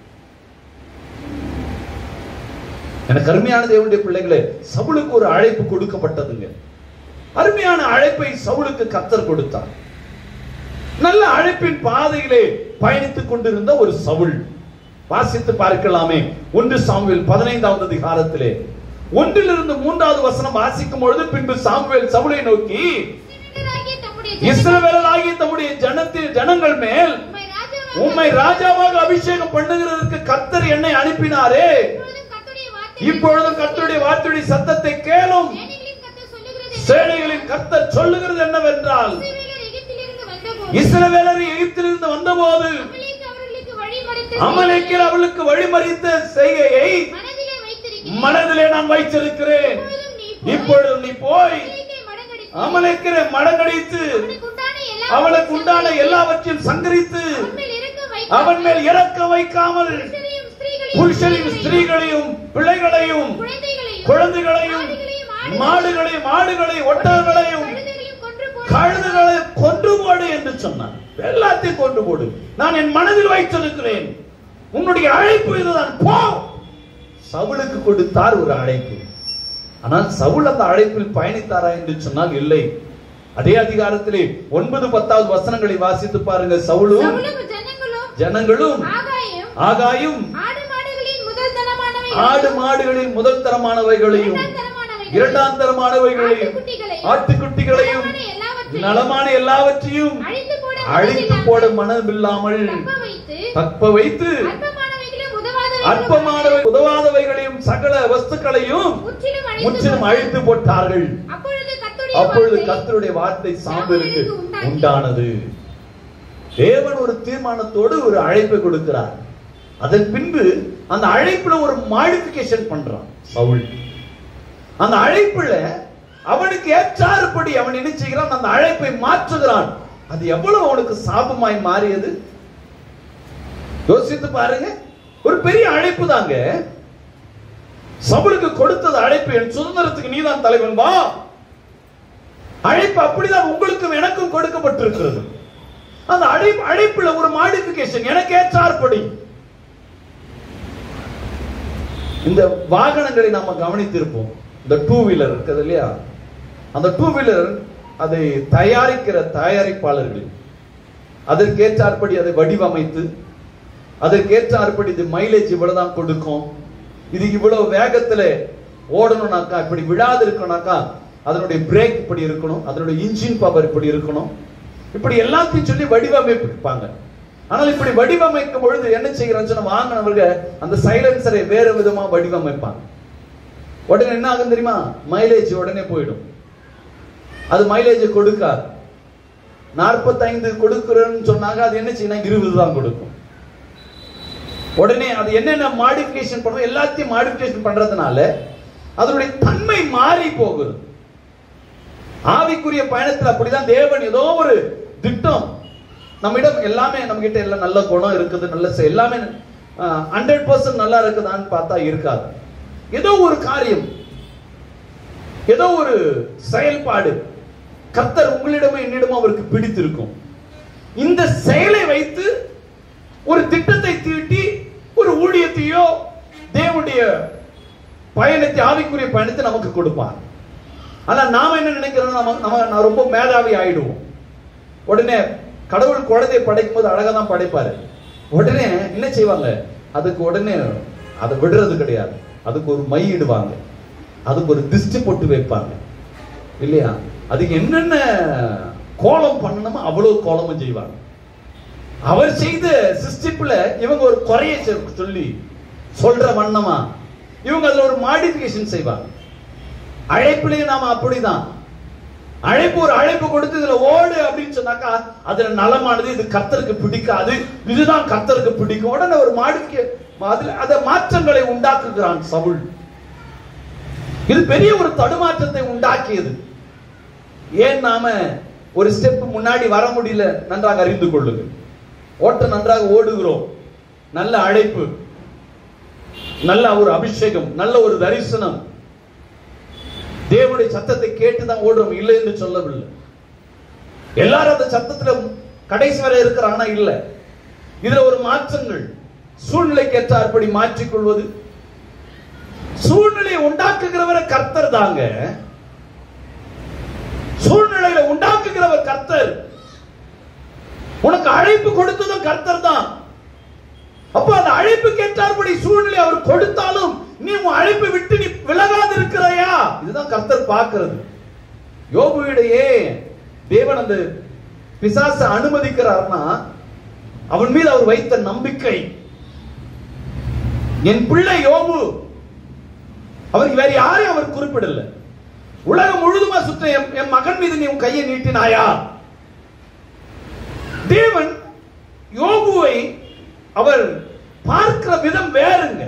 எனக்கு அருமையான தேவனுடைய பிள்ளைகளே, சவுலுக்கு ஒரு அழைப்பு கொடுக்கப்பட்டதுங்க. அருமையான அழைப்பை சவுலுக்கு கர்த்தர் கொடுத்தார். நல்ல அழைப்பின் பாதையிலே பயணித்துக் கொண்டிருந்த ஒரு சவுல். வாசித்து பார்க்கலாமே. ஒன்று சாமுவேல் பதினைந்தாவது அதிகாரத்திலே ஒன்றிலிருந்து மூன்றாவது வசனம் வாசிக்கும் பொழுது, பின்பு சாமுவேல் சவுலை நோக்கி, இஸ்ரவேலராகிய தம்முடைய ஜனத்தின் ஜனங்கள் மேல் உம்மை ராஜாவாக அபிஷேகம் பண்ணுகிறதற்கு கர்த்தர் என்னை அனுப்பினாரே. இப்பொழுதும் கர்த்தருடைய வார்த்தையுடைய சத்தத்தை கேளும். சேனைகளின் கர்த்தர் சொல்லுகிறது என்னவென்றால், இஸ்ரவேலர் எகிப்திலிருந்து வந்தபோது அமலேக்கியர் அவளுக்கு வழிமறித்த செய்கையை மனதிலே நான் வைத்திருக்கிறேன். இப்பொழுது நீ போய் அமலேக்கியரை மடங்கடித்து அவளுக்கு உண்டான எல்லாவற்றையும் சங்கரித்து அவன் மேல் இறக்க வைக்காமல் புருஷரையும் ஸ்திரீகளையும் பிள்ளைகளையும் குழந்தைகளையும் மாடுகளையும் மாடுகளையும் ஒட்டகங்களையும் கழுதுகளையும் கொன்று போடு என்று சொன்னான். எல்லாத்தையும் கொண்டு போடு. நான் என் மனதில் வைத்திருக்கிறேன். உன்னுடைய அழைப்பு இதுதான், போ. சவுலுக்கு கொடுத்தார் ஒரு அழைப்பு. ஆனால் சவுல் அந்த அழைப்பில் பயணித்தாரா என்று சொன்னால் இல்லை. அதே அதிகாரத்திலே ஒன்பது பத்தாவது வசனங்களை வாசித்து பாருங்க. சவுலும் ஜனங்களும் ஆகாயும் ஆடு மாடுகளின் முதல் தரமானவைகளையும் இரண்டாம் தரமானவைகளையும் ஆட்டுக்குட்டிகளையும் நலமான எல்லாவற்றையும் அழித்து போட மனமில்லாமல் தப்ப வைத்து அற்பமானவை உதவாதவைகளையும் சகல வஸ்துக்களையும் முற்றிலும் அழித்து போட்டார்கள். அப்பொழுது கர்த்தருடைய வார்த்தை சாமுவேலுக்கு உண்டானது. தேவன் ஒரு தீர்மானத்தோடு ஒரு அழைப்பை கொடுக்கிறார். அதன் பின்பு அந்த அழைப்புல ஒரு மாடிஃபிகேஷன் பண்றான் சவுல். அந்த அழைப்புல அவனுக்கு ஏற்றாறுபடி அவன் என்ன செய்கிறான், அந்த அழைப்பை மாற்றுகிறான். அது எவ்வளவு அவனுக்கு சாபமாய் மாறியது யோசித்து பாருங்க. ஒரு பெரிய அழைப்பு தாங்க. சவுலுக்கு கொடுத்தது அழைப்பு, என் சுதந்திரத்துக்கு நீதான் தலைவன், வா. அழைப்பு அப்படிதான் உங்களுக்கும் எனக்கும் கொடுக்கப்பட்டிருக்கிறது. அந்த அழைப்பு அழைப்புல ஒரு மாடிஃபிகேஷன், எனக்கு ஏற்றாற்படி. இந்த வாகனங்களை நாம கவனித்திருப்போம். இந்த டூ வீலர் இருக்குது இல்லையா, அந்த டூ வீலர் அதை தயாரிக்கிற தயாரிப்பாளர்கள் அதற்கேற்றாற்படி அதை வடிவமைத்து அதற்கேற்றாற்படி இது மைலேஜ் இவ்வளவுதான் கொடுக்கும், இது இவ்வளவு வேகத்துல ஓடணும்னாக்கா, இப்படி விடாது இருக்கணும்னாக்கா அதனுடைய பிரேக் இப்படி இருக்கணும், அதனுடைய இன்ஜின் பவர் இப்படி இருக்கணும், இப்படி எல்லாத்தையும் சொல்லி வடிவமைப்பாங்க. ஆனால் இப்படி வடிவமைக்கும் பொழுது என்ன செய்யறான்னு வாங்கினவர்கள் அந்த சைலன்சரை வேற விதமா வடிவமைப்பாங்க. உடனே என்ன ஆகும் தெரியுமா, மைலேஜ் உடனே போயிடும். அது மைலேஜ் கொடுக்காது. நாற்பத்தி ஐந்து கொடுக்கிறேன்னு சொன்னாங்க, அது என்ன செய்யணும், இருபது தான் கொடுக்கும். உடனே அது என்னென்ன மாடிஃபிகேஷன் பண்ணுவோம், எல்லாத்தையும் மாடிஃபிகேஷன் பண்றதுனால அதனுடைய தன்மை மாறி போகுது. ஆவிக்குரிய பயணத்தில் அப்படிதான் தேவன் ஏதோ ஒரு திட்டம், நம்மிடம் எல்லாமே நம்ம கிட்ட எல்லாம் நல்ல குணம் இருக்குது, நல்ல எல்லாமே ஹண்ட்ரட் பர்சன்ட் நல்லா இருக்குதான்னு பார்த்தா இருக்காது. ஏதோ ஒரு காரியம், ஏதோ ஒரு செயல்பாடு கர்த்தர் உங்களிடமும் என்னிடமும் அவருக்கு பிடித்திருக்கும். இந்த செயலை வைத்து ஒரு திட்டத்தை தீட்டி ஒரு ஊழியத்தையோ தேவனுடைய பயணத்தை ஆவிக்குரிய பயணத்தை நமக்கு கொடுப்பார். ஆனா நாம என்ன நினைக்கிறோம், நம்ம ரொம்ப மேதாவி ஆயிடுவோம். உடனே கடவுள் குழந்தையை படைக்கும் போது அழகா தான் படைப்பாரு. உடனே என்ன செய்வாங்க, அதுக்கு உடனே அதை விடுறது கிடையாது, அதுக்கு ஒரு மை இடுவாங்க, அதுக்கு ஒரு திஷ்டி போட்டு வைப்பாங்க இல்லையா, அதுக்கு என்னென்ன கோலம் பண்ணணுமோ அவ்வளவு கோலமும் செய்வாங்க. அவர் செய்த சிஸ்டிப்ல இவங்க ஒரு குறைய சொல்லி சொல்ற வண்ணமா இவங்க அதுல ஒரு மாடிஃபிகேஷன் செய்வாங்க. அழைப்பிலேயே நாம அப்படிதான், அழைப்பு ஒரு அழைப்பு கொடுத்து இதுல ஓடு அப்படின்னு சொன்னாக்கா அதுல நலமானது, இது கர்த்தருக்கு பிடிக்காது, இதுதான் கர்த்தருக்கு பிடிக்கும். உடனே ஒரு மாடிக்கு அதுல அத மாற்றங்களை உண்டாக்குகிறான் சவுல். இது பெரிய ஒரு தடுமாற்றத்தை உண்டாக்கியது. ஏன் நாம ஒரு ஸ்டெப் முன்னாடி வர முடியல, நன்றாக அறிந்து கொள்ளுங்க. ஓட்ட நன்றாக ஓடுகிறோம், நல்ல அழைப்பு, நல்ல ஒரு அபிஷேகம், நல்ல ஒரு தரிசனம், தேவனுடைய சத்தத்தை கேட்டுதான் ஓடுறோம், இல்லை என்று சொல்லவில்லை. எல்லாரும் அந்த சத்தத்துல கடைசி வரை இருக்கிறாங்கன்னா இல்ல. இதுல ஒரு மாற்றங்கள், சூழ்நிலைக்கு ஏற்றாற்படி மாற்றிக்கொள்வது. சூழ்நிலையை உண்டாக்குகிறவரை கர்த்தர் தாங்க, சூழ்நிலையில உண்டாக்குகிறவர் கர்த்தர். உனக்கு அழைப்பு கொடுத்ததும் கர்த்தர் தான். அப்ப அந்த அழைப்புக்கு ஏற்றாற்படி சூழ்நிலை அவர் கொடுத்தாலும் நீ உன் அழைப்பை விட்டு நீ விலகாது இருக்கிறாயா, இதுதான் கர்த்தர் பார்க்கிறது. யோபுவிடையே தேவன் அந்த பிசாசை அனுமதிக்கிறார்னா அவன் மீது அவர் வைத்த நம்பிக்கை. என் பிள்ளை யோபு, அவருக்கு வேற யாரையும் அவர் குறிப்பிடல. உலகம் முழுதுமா சுற்ற என் மகன் மீது நீ உன் கையை நீட்டினாயா? தேவன் யோபுவை அவர் பார்க்கிற விதம் வேறுங்க.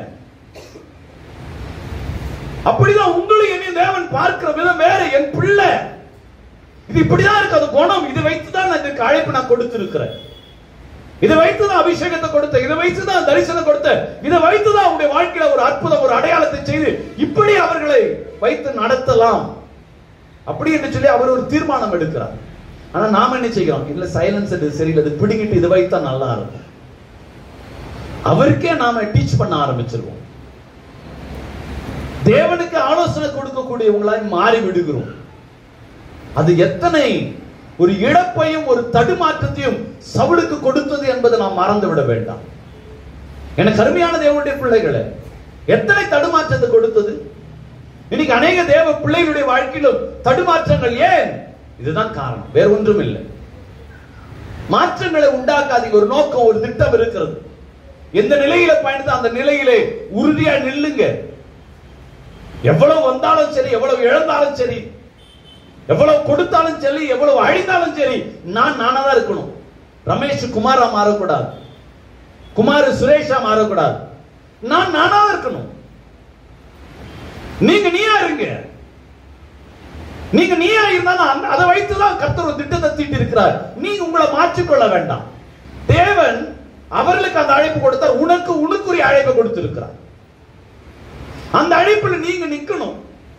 அப்படிதான் உங்களையும் என்னையும் தேவன் பார்க்கிற விதம் வேறு. என் பிள்ளை இது இப்படிதான் இருக்கு, அது குணம், இதை வைத்துதான் நான் இதுக்கு அழைப்பு நான் கொடுத்திருக்கிறேன், இதை வைத்துதான் அபிஷேகத்தை கொடுத்த, இதை வைத்துதான் தரிசனம் கொடுத்த, இதை வைத்துதான் அவருடைய வாழ்க்கையில ஒரு அற்புதம், ஒரு அடையாளத்தை செய்து இப்படி அவர்களை வைத்து நடத்தலாம் அப்படி என்று சொல்லி அவர் ஒரு தீர்மானம் எடுக்கிறார். ஆனா நாம என்ன செய்கிறோம், இல்ல சைலன்ஸ் சரியில்லை, இது பிடிங்கிட்டு இதை வைத்தா நல்லா இருக்கும், அவருக்கே நாம டீச் பண்ண ஆரம்பிச்சிருவோம். தேவனுக்கு ஆலோசனை கொடுக்கக்கூடியவங்களாய் மாறி விடுகிறோம். அது எத்தனை ஒரு இழப்பையும் ஒரு தடுமாற்றத்தையும் சவுலுக்கு கொடுத்தது என்பதை நாம் மறந்து விட வேண்டாம். எனக்கு அருமையான தேவனுடைய பிள்ளைகளை, எத்தனை தடுமாற்றத்தை கொடுத்தது. இன்னைக்கு அநேக தேவ பிள்ளைகளுடைய வாழ்க்கையிலும் தடுமாற்றங்கள். ஏன்? இதுதான் காரணம், வேற ஒன்றும் இல்லை. மாற்றங்களை உண்டாக்காதீங்க. ஒரு நோக்கம், ஒரு திட்டம் இருக்கிறது. எந்த நிலையில பயணித்து அந்த நிலையிலே உறுதியா நில்லுங்க. எவ்வளவு வந்தாலும் சரி, எவ்வளவு இழந்தாலும் சரி, எவ்வளவு கொடுத்தாலும் சரி, எவ்வளவு அழிந்தாலும் சரி, நான் நானா தான் இருக்கணும். ரமேஷ் குமாரா மாறக்கூடாது, குமார் சுரேஷா மாறக்கூடாது, நான் நானா இருக்கணும். நீங்க நீயா இருங்க. நீங்க நீயா இருந்தா அதை வைத்துதான் கர்த்தர் ஒரு திட்டத்தை தீட்டி இருக்கிறார். நீங்க உங்களை மாற்றிக்கொள்ள வேண்டாம். தேவன் அவர்களுக்கு அந்த அழைப்பு கொடுத்தார், உனக்கு உனக்குரிய அழைப்பை கொடுத்திருக்கிறார். அந்த அழைப்பில் நீங்க நிக்கணும்.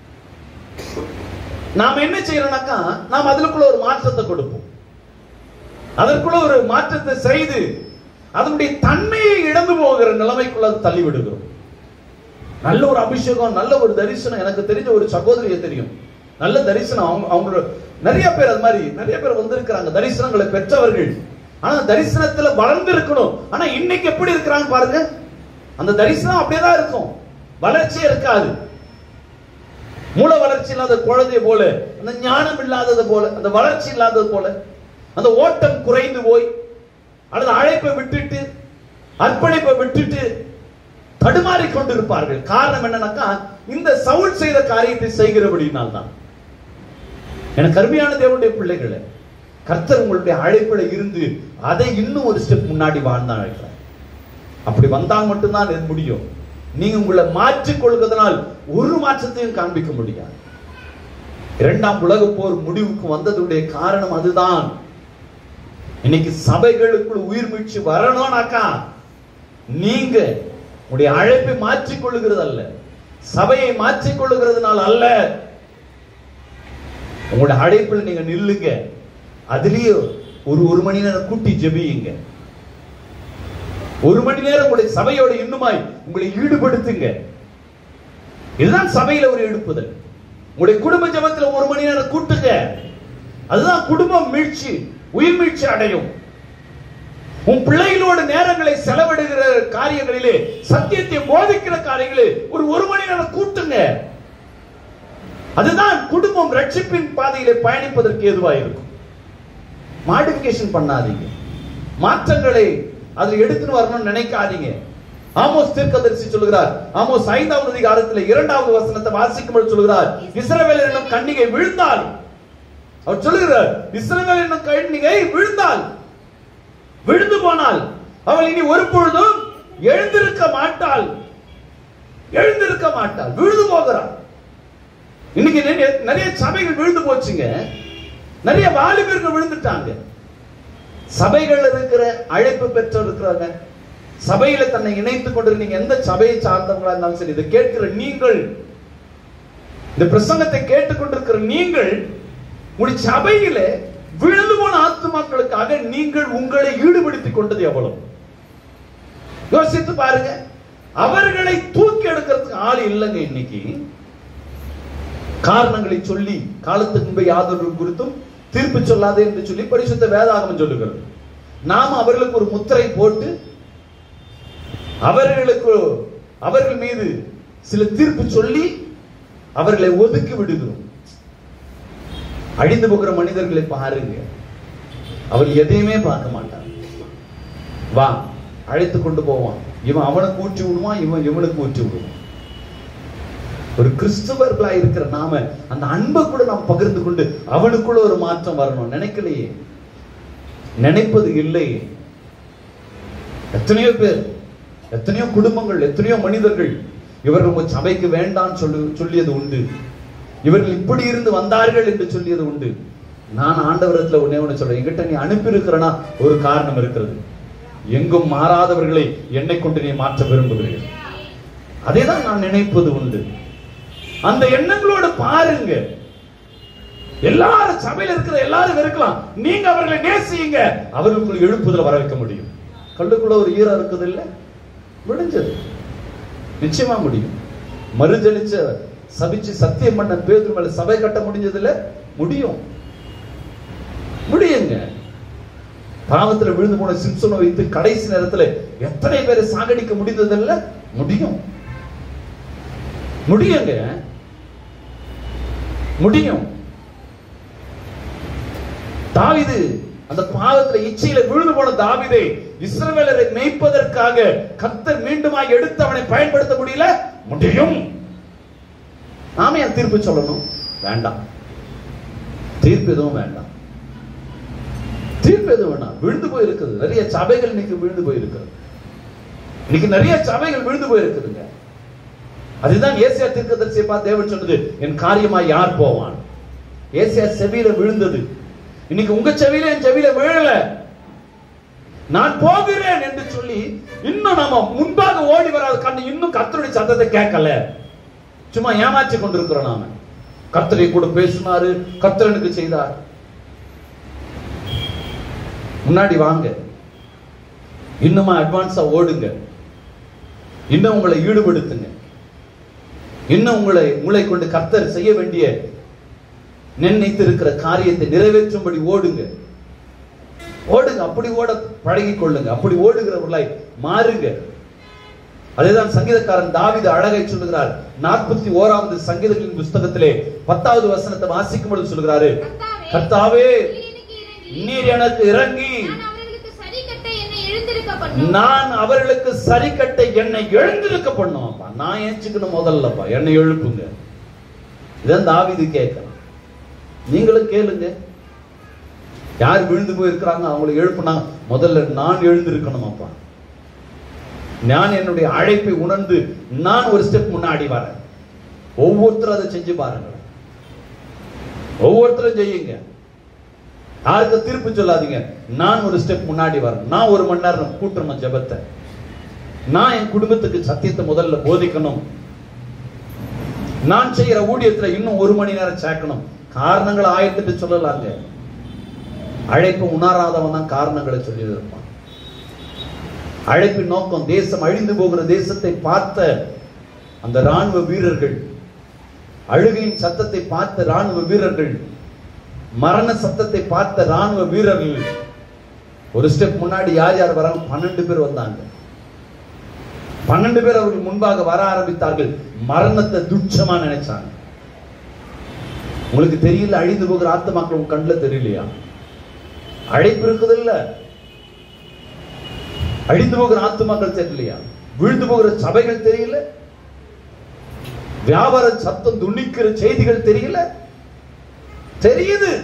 நாம என்ன செய்யறோம்னாக்கா, நாம் அதற்குள்ள ஒரு மாற்றத்தை கொடுப்போம், அதற்குள்ள ஒரு மாற்றத்தை செய்து அதனுடைய தன்மையை இழந்து போகிற நிலைமைக்குள்ள தள்ளி விடுகிறோம். நல்ல ஒரு அபிஷேகம், நல்ல ஒரு தரிசனம். எனக்கு தெரிஞ்ச ஒரு சகோதரியை தெரியும், நல்ல தரிசனம். அவங்க அவங்க நிறைய பேர் அது மாதிரி நிறைய பேர் வந்திருக்கிறாங்க, தரிசனங்களை பெற்றவர்கள். ஆனா தரிசனத்துல வளர்ந்து இருக்கணும். ஆனா இன்னைக்கு எப்படி இருக்கிறாங்க பாருங்க, அந்த தரிசனம் அப்படியேதான் இருக்கும், வளர்ச்சியே இருக்காது. மூல வளர்ச்சி இல்லாத குழந்தை போல, அந்த ஞானம் இல்லாதது போல, அந்த வளர்ச்சி இல்லாதது போல, அந்த ஓட்டம் குறைந்து போய் அல்லது அழைப்பை விட்டுட்டு அர்ப்பணிப்பை விட்டுட்டு தடுமாறி கொண்டிருப்பார்கள். காரணம் என்னன்னாக்கா, இந்த சவுல் செய்த காரியத்தை செய்கிறபடினால் தான். எனக்கு அருமையான தேவனுடைய பிள்ளைகளை, கர்த்தர் உங்களுடைய அழைப்பில இருந்து அதை இன்னும் ஒரு ஸ்டெப் முன்னாடி வாழ்ந்தான் அழைக்கிறார். அப்படி வந்தால் மட்டும்தான் இது முடியும். நீங்க உங்களை மாற்றிக் கொள்வதனால் ஒரு மாற்றத்தையும் காண்பிக்க முடியாது. இரண்டாம் உலக போர் முடிவுக்கு வந்ததுடைய காரணம் அதுதான். இன்னைக்கு சபைகளுக்குள் உயிர் மீட்சி வரணும்னாக்கா, நீங்க உங்களுடைய அழைப்பை மாற்றிக் கொள்ளுகிறது அல்ல, சபையை மாற்றிக் கொள்ளுகிறதுனால அல்ல. உங்களுடைய அழைப்பில் நீங்க நில்லுங்க. அதுலயே ஒரு ஒரு மணி நேரம் கூட்டி ஜெபியுங்க. ஒரு மணி நேரம் உங்களுடைய சபையோட இன்னுமாய் உங்களை ஈடுபடுத்துங்க. இதுதான் சபையில ஒரு எழுப்புதல். உங்களுடைய குடும்ப ஜெபத்துல ஒரு மணி நேரம் கூட்டுங்க. அதுதான் குடும்பம் மீட்சி, உயிர் மீட்சி அடையும். உன் பிள்ளைகளோட நேரங்களை செலவிடுகிற காரியங்களிலே, சத்தியத்தை போதிக்கிற காரியங்களே ஒரு ஒரு மணி நேரம் கூட்டுங்க. அதுதான் குடும்பம் ரட்சிப்பின் பாதையிலே பயணிப்பதற்கு ஏதுவாக இருக்கும். மாடிஃபிகேஷன் பண்ணாதீங்க, மாற்றங்களை அதில் எடுத்துன்னு வரணும்னு நினைக்காதீங்க. ஆமோஸ் தீர்க்கதரிசி சொல்கிறார், ஆமோஸ் ஐந்தாவது அதிகாரத்தில் இரண்டாவது வசனத்தை வாசிக்கும்போது சொல்கிறார், இஸ்ரவேல் என்னும் கன்னிகை விழுந்தால், அவர் சொல்லுகிறார், இஸ்ரவேல் என்னும் கன்னிகை விழுந்தால், விழுந்து போனால் அவள் இனி ஒரு பொழுதும் எழுந்திருக்க மாட்டாள், எழுந்திருக்க மாட்டாள், விழுந்து போகிறாள். இன்னைக்கு நிறைய சபைகள் விழுந்து போச்சுங்க, நிறைய வாலிபர்கள் விழுந்துட்டாங்க. சபைகள் இருக்கிற அழைப்பு பெற்று இருக்கிறாங்க, சபையில தன்னை இணைத்துக் கொண்டு நீங்க எந்த சபையை சார்ந்தவங்களா இருந்தாலும் சரி, இதை கேட்கிற நீங்கள், இந்த பிரசங்கத்தை கேட்டுக்கொண்டிருக்கிற நீங்கள், உங்களுடைய சபையில விழுந்து போன ஆத்துமாக்களுக்காக நீங்கள் உங்களை ஈடுபடுத்திக் கொண்டது எவ்வளவு யோசித்து பாருங்க. அவர்களை தூக்கி எடுக்கிறதுக்கு ஆள் இல்லைங்க. இன்னைக்கு காரணங்களை சொல்லி, காலத்துக்கு முன்பு யாதொரு குறித்தும் தீர்ப்பு சொல்லாது என்று சொல்லி பரிசுத்த வேதாகமம் சொல்லுகிறது. நாம் அவர்களுக்கு ஒரு முத்திரை போட்டு அவர்களுக்கு அவர்கள் மீது சில தீர்ப்பு சொல்லி அவர்களை ஒதுக்கி விடுகிறோம். அழிந்து போகிற மனிதர்களை பாருங்க, அவர் எதையுமே பார்க்க மாட்டார். வா, அழைத்து கொண்டு போவான், இவன் அவனுக்கு ஊற்றி விடுவான், இவன் இவனுக்கு ஊற்றி விடுவான். ஒரு கிறிஸ்துவர்களா இருக்கிற நாம அந்த அன்பை கூட நாம் பகிர்ந்து கொண்டு அவனுக்குள்ள ஒரு மாற்றம் வரணும் நினைக்கலையே, நினைப்பது இல்லையே. எத்தனையோ பேர், எத்தனையோ குடும்பங்கள், எத்தனையோ மனிதர்கள் இவர்கள் உங்க சபைக்கு வேண்டாம் சொல்லு சொல்லியது உண்டு, இவர்கள் இப்படி இருந்து வந்தார்கள் என்று சொல்லியது உண்டு. நான் ஆண்டவரத்துல ஒன்னே ஒண்ணு சொல்றேன், என்கிட்ட நீ அனுப்பி இருக்கிறனா ஒரு காரணம் இருக்கிறது. எங்கும் மாறாதவர்களை என்னை கொண்டு நீ மாற்ற விரும்புகிறீர்கள், அதேதான் நான் நினைப்பது உண்டு. அந்த எண்ணங்களோடு பாருங்க. எல்லாரும் சபையில இருக்கிற எல்லாரும் இருக்கலாம், நீங்க அவர்களை நேசியுங்க, அவர்களுக்குள் எழுப்புதல் வர வைக்க முடியும். கல்லுக்குள்ள ஒரு ஈரம் இருக்குது இல்ல, முடிஞ்சது, நிச்சயமா முடியும். மறுஜலிச்ச சபிச்சு சத்தியம் பண்ண பேதுரு மேல சபை கட்ட முடிஞ்சது இல்ல, முடியும், முடியுங்க. பாவத்துல விழுந்து போன சிம்சோனை வைத்து கடைசி நேரத்துல எத்தனை பேரை சாகடிக்க முடிந்தது இல்ல, முடியும், முடியுங்க, முடியும். தாவீது அந்த பாவத்துல இச்சையில விழுந்து போன தாவீதை இஸ்ரவேலரை மேய்ப்பதற்காக கர்த்தர் மீண்டுமாய் எடுத்து அவனை பயன்படுத்த முடியல, முடியும். நாம ஏன் தீர்ப்பு சொல்லணும்? வேண்டாம், தீர்ப்பு எதுவும் வேண்டாம், தீர்ப்பு எதுவும் வேண்டாம். விழுந்து போயிருக்குது நிறைய சபைகள், இன்னைக்கு விழுந்து போயிருக்கிறது, இன்னைக்கு நிறைய சபைகள் விழுந்து போயிருக்குதுங்க. அதுதான் ஏசியா தீர்க்கதரிசியை பார்த்து தேவன் சொன்னது, என் காரியமா யார் போவான். ஏசியா செவியில விழுந்தது, இன்னைக்கு உங்க செவியில என் செவியில விழல. நான் போகிறேன் என்று சொல்லி இன்னும் நம்ம முன்பாக ஓடி வராத கண்ணு இன்னும் கர்த்தருடைய சத்தத்தை கேட்கல, சும்மா ஏமாற்றி கொண்டிருக்கிறோம். நாம கர்த்தரை கூட பேசினாரு, கர்த்தரனுக்கு செய்தார். முன்னாடி வாங்க, இன்னுமா அட்வான்ஸா ஓடுங்க, இன்னும் உங்களை ஈடுபடுத்துங்க. இன்னும் உங்களை உங்களை கொண்டு கர்த்தர் செய்ய வேண்டிய நினைத்திருக்கிற காரியத்தை நிறைவேற்றும்படி ஓடுங்க ஓடுங்க அப்படி ஓட பழகி கொள்ளுங்க. அப்படி ஓடுகிறவர்களாய் மாறுங்க. அதேதான் சங்கீதக்காரன் தாவீது அழகை சொல்லுகிறார். நாற்பத்தி ஓராவது சங்கீதங்களின் புஸ்தகத்திலே பத்தாவது வசனத்தை வாசிக்கும் பொழுது சொல்லுகிறாரு, கர்த்தாவே நீர் எனக்கு இறங்கி நான் அவர்களுக்கு சரிக்கட்டை என்னை எழுந்திருக்க பண்ணுவாப்பா. நான் ஏச்சுக்கணும் முதல்லப்பா, என்னை எழுப்புங்க. இதான் தாவீது கேட்கலாம். நீங்களும் கேளுங்க. யார் விழுந்து போயிருக்கிறாங்க அவங்களை எழுப்புனா முதல்ல நான் எழுந்திருக்கணுமாப்பா. நான் என்னுடைய அழைப்பை உணர்ந்து நான் ஒரு ஸ்டெப் முன்னாடி வரேன். ஒவ்வொருத்தரும் அதை செஞ்சு பாருங்க. ஒவ்வொருத்தரும் செய்யுங்க. யாருக்கு தீர்ப்பு சொல்லாதீங்க. நான் ஒரு ஸ்டெப் முன்னாடி வரேன். நான் ஒரு மணி நேரம் கூட்டணும் ஜெபத்தை. நான் என் குடும்பத்துக்கு சத்தியத்தை முதல்ல போதிக்கணும். நான் செய்யற ஊழியத்துல இன்னும் ஒரு மணி நேரம் சேர்க்கணும். காரணங்களை ஆயிரத்து சொல்லலாங்க. அழைப்பு உணராதவன் தான் காரணங்களை சொல்லி இருப்பான். அழைப்பின் நோக்கம் தேசம் அழிந்து போகிற தேசத்தை பார்த்த அந்த ராணுவ வீரர்கள், அழுகையின் சத்தத்தை பார்த்த ராணுவ வீரர்கள், மரண சத்தத்தை பார்த்த ராணுவ வீரர்கள் ஒரு ஸ்டெப் முன்னாடி யார் யார் வராங்க? பன்னெண்டு பேர் வந்தாங்க. பன்னெண்டு பேர் அவர்கள் முன்பாக வர ஆரம்பித்தார்கள். மரணத்தை துச்சமா நினைச்சாங்க. உங்களுக்கு தெரியல, அழிந்து போகிற ஆத்துமாக்கள் உங்க கண்ணுல தெரியலையா? அழைப்பு இருக்குது இல்ல, அழிந்து போகிற ஆத்துமாக்கள் தெரியலையா? விழுந்து போகிற சபைகள் தெரியல, வியாபார சத்தம் துணிக்கிற செய்திகள் தெரியல, தெரியுது.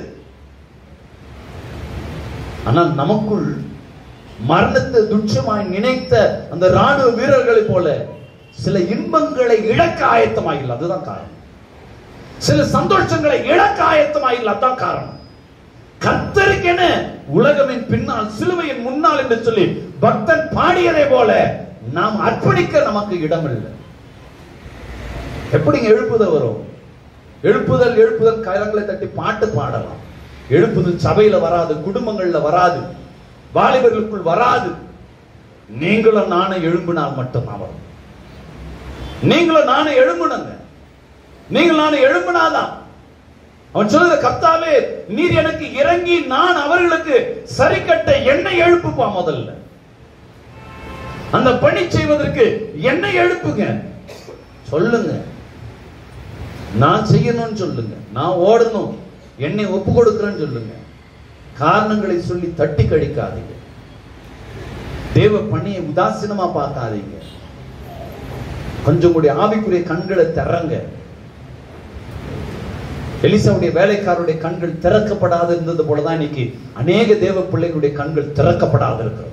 ஆனால் நமக்குள் மரணத்தை துச்சமாய் நினைத்த அந்த ராணுவ வீரர்களை போல சில இன்பங்களை இழக்க ஆயத்தமாயில்லை. அதுதான் காரணம். சில சந்தோஷங்களை இழக்க ஆயத்தமாயில்லை. அதுதான் காரணம். கர்த்தருக்கென உலகமின் பின்னால் சிலுவையின் முன்னால் என்று சொல்லி பக்தன் பாடியதை போல நாம் அர்ப்பணிக்க நமக்கு இடம் இல்லை. எப்படிங்க எழுப்புதல் வரும்? எழுப்புதல் எழுப்புதல் கரங்களை தட்டி பாட்டு பாடலாம். எழுப்புதல் சபையில வராது, குடும்பங்கள்ல வராது, வாலிபர்களுக்குள் வராது. நீங்களும் நானும் எழும்பினால் மட்டும்தான் வரும். நீங்களும் நானும் எழும்புனங்க. நீங்கள் நானும் எழும்பினாதான். அவன் சொல்லுற, கர்த்தாவே நீர் எனக்கு இறங்கி நான் அவர்களுக்கு சரிக்கட்ட என்னை எழுப்புப்பா. முதல்ல அந்த பணி செய்வதற்கு என்னை எழுப்புங்க. சொல்லுங்க, நான் செய்யணும்னு சொல்லுங்க, நான் ஓடணும், என்னை ஒப்பு கொடுக்கிறேன்னு சொல்லுங்க. காரணங்களை சொல்லி தட்டி கழிக்காதீங்க. தேவ பணியை உதாசீனமா பார்க்காதீங்க. கொஞ்சம் கூடிய ஆவிக்குரிய கண்களை திறங்க. எலிசாவுடைய வேலைக்காரருடைய கண்கள் திறக்கப்படாது இருந்தது போலதான் இன்னைக்கு அநேக தேவ பிள்ளைகளுடைய கண்கள் திறக்கப்படாது இருக்கிறது.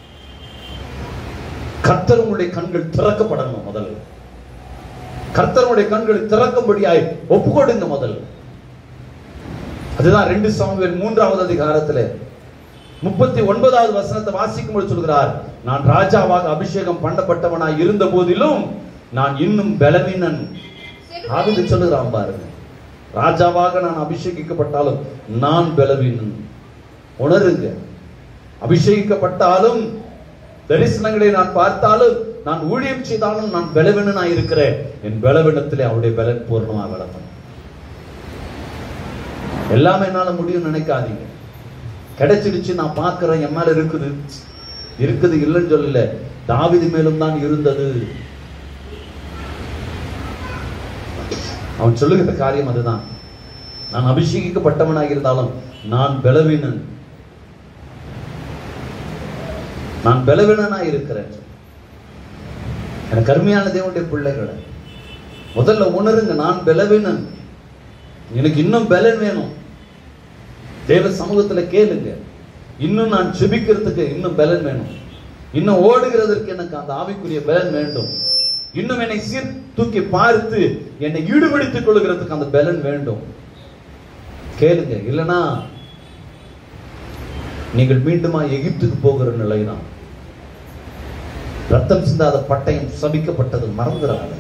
கர்த்தருடைய கண்கள் திறக்கப்படணும். முதல்ல கர்த்தருடைய கண்கள் திறக்கும்படியாய் ஒப்பு கொடுங்க முதல்ல. அதுதான் ரெண்டு சாமுவேல் மூன்றாவது அதிகாரத்துல முப்பத்தி ஒன்பதாவது வசனத்தை வாசிக்கும்போது சொல்கிறார், நான் ராஜாவாக அபிஷேகம் பண்ணப்பட்டவனாய் இருந்த போதிலும் நான் இன்னும் பலவீனன். ஆவிது சொல்லுகிறான் பாருங்க, ராஜாவாக நான் அபிஷேகிக்கப்பட்டாலும் நான் பலவீனன். உணருங்க, அபிஷேகிக்கப்பட்டாலும் தரிசனங்களை நான் பார்த்தாலும் நான் ஊழியம் செய்தாலும் நான் பலவீனனாய் இருக்கிறேன். என் பலவீனத்திலே அவருடைய பலன் பூர்ணமாக விளக்கும். எல்லாமே என்னால முடியும் நினைக்காதீங்க. கிடைச்சிடுச்சு, நான் பார்க்கிறேன், என் மேல இருக்குது இருக்குது இல்லைன்னு சொல்லல. தாவீது மேலும் தான் இருந்தது. அவன் சொல்லுகிற காரியம் அதுதான். நான் அபிஷேகிக்கப்பட்டவனாக இருந்தாலும் நான் பலவீனன், நான் பலவீனனாய் இருக்கிறேன். எனக்கு அருமையான தேவனுடைய பிள்ளைகளை முதல்ல உணருங்க, நான் பலவீனன், எனக்கு இன்னும் பலன் வேணும். தேவ சமூகத்துல கேளுங்க, இன்னும் நான் செபிக்கிறதுக்கு இன்னும் பலன் வேணும். இன்னும் ஓடுகிறதற்கு எனக்கு அந்த ஆவிக்குரிய பலன் வேண்டும். இன்னும் என்னை சீர் தூக்கி பார்த்து என்னை ஈடுபடுத்திக் கொள்கிறதுக்கு அந்த பலன் வேண்டும். கேளுங்க, இல்லைன்னா நீங்கள் மீண்டுமா எகிப்துக்கு போகிற நிலைதான். ரத்தம் சிந்தாத பட்டயம் சபிக்கப்பட்டது மறந்துடாது.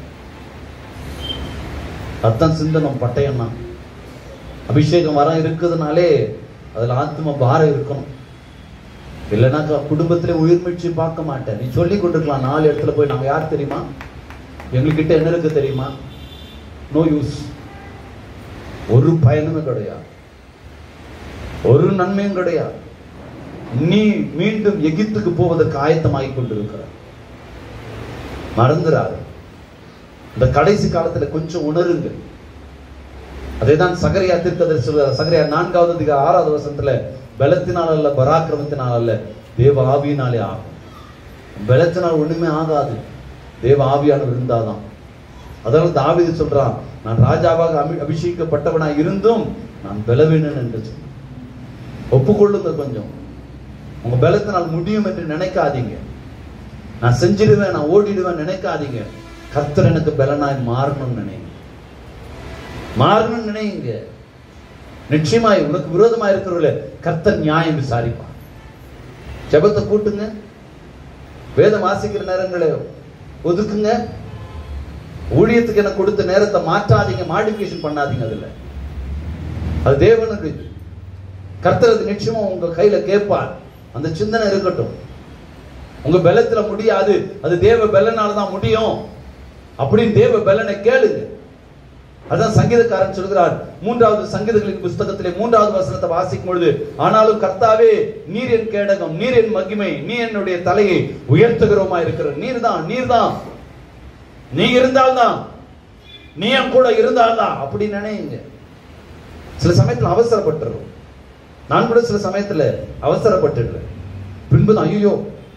ரத்தம் சிந்தனம் பட்டயம்னா அபிஷேகம் வர இருக்குதுனாலே அதுல ஆத்ம பாரம் இருக்கணும். இல்லைன்னா குடும்பத்திலே உயிர் மீட்சி பார்க்க மாட்டேன். நீ சொல்லி கொண்டிருக்கலாம், நாலு இடத்துல போய் நாங்க யார் தெரியுமா, எங்ககிட்ட என்ன இருக்கு தெரியுமா, நோ யூஸ். ஒரு பயனும் கிடையாது, ஒரு நன்மையும் கிடையாது. நீ மீண்டும் எகிப்துக்கு போவதற்கு ஆயத்தமாகிக் கொண்டிருக்கிறார். மறந்துடாது. இந்த கடைசி காலத்துல கொஞ்சம் உணருங்க. அதேதான் சகரியா தீர்க்கதரிசி சொல்றார். சகரியா நான்காவது அதிகாரம் ஆறாவது வசனத்துல, பலத்தினால் அல்ல, பராக்கிரமத்தினால் அல்ல, தேவ ஆவியினாலே ஆகும். பலத்தினால் ஒண்ணுமே ஆகாது, தேவ ஆவியானவர் இருந்தாதான். அதனால தாவீது சொல்றான், நான் ராஜாவாக அபிஷேகிக்கப்பட்டவனாய் இருந்தும் நான் பலவீனன் என்று சொன்ன. ஒப்புக்கொள்ளுங்க. கொஞ்சம் உங்க பலத்தினால் முடியும் என்று நினைக்காதீங்க. நான் செஞ்சிடுவேன், நான் ஓடிடுவேன் நினைக்காதீங்க. கர்த்தர் எனக்கு பலனாய் மாறணும்னு நினைங்க. மாறணும்னு நினைங்க. நிச்சயமாய் உனக்கு விரோதமா இருக்கிறவர்கள கர்த்தர் நியாயம் விசாரிப்பான். ஜெபத்தை கூட்டுங்க. வேதம் வாசிக்கிற நேரங்களை ஒதுக்குங்க. ஊழியத்துக்கு எனக்கு கொடுத்த நேரத்தை மாற்றாதீங்க, மாடிஃபிகேஷன் பண்ணாதீங்க. அதுல அது தேவனுக்கு. கர்த்தர் நிச்சயமா உங்க கையில கேட்பார். அந்த சிந்தனை இருக்கட்டும். உங்க பலத்துல முடியாது, அது தேவ பலனால்தான் முடியும் அப்படின்னு தேவ பலனை கேளுங்க. அதான் சங்கீதக்காரன் சொல்கிறார், மூன்றாவது சங்கீதங்களின் புஸ்தகத்திலே மூன்றாவது வசனத்தை வாசிக்கும் பொழுது, ஆனாலும் கர்த்தாவே நீர் என் கேடகம், நீர் என் மகிமை, நீ என்னுடைய தலையை உயர்த்துகிறோமா இருக்கிற நீர் தான், நீர் தான், நீ இருந்தால்தான், நீ என் கூட இருந்தால்தான் அப்படி நினைங்க. சில சமயத்துல அவசரப்பட்டுறோம். நான் கூட சில சமயத்துல அவசரப்பட்டுடுறேன். பின்புதான் ஐயோ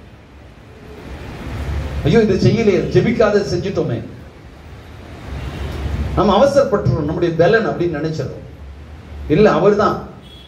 ஐயோ இதை செய்யலையே, ஜெபிக்காத செஞ்சிட்டோமே, நம்ம அவசரப்பட்டுறோம். நம்முடைய பலன் அப்படின்னு நினைச்சிடறோம். இல்ல, அவர்தான்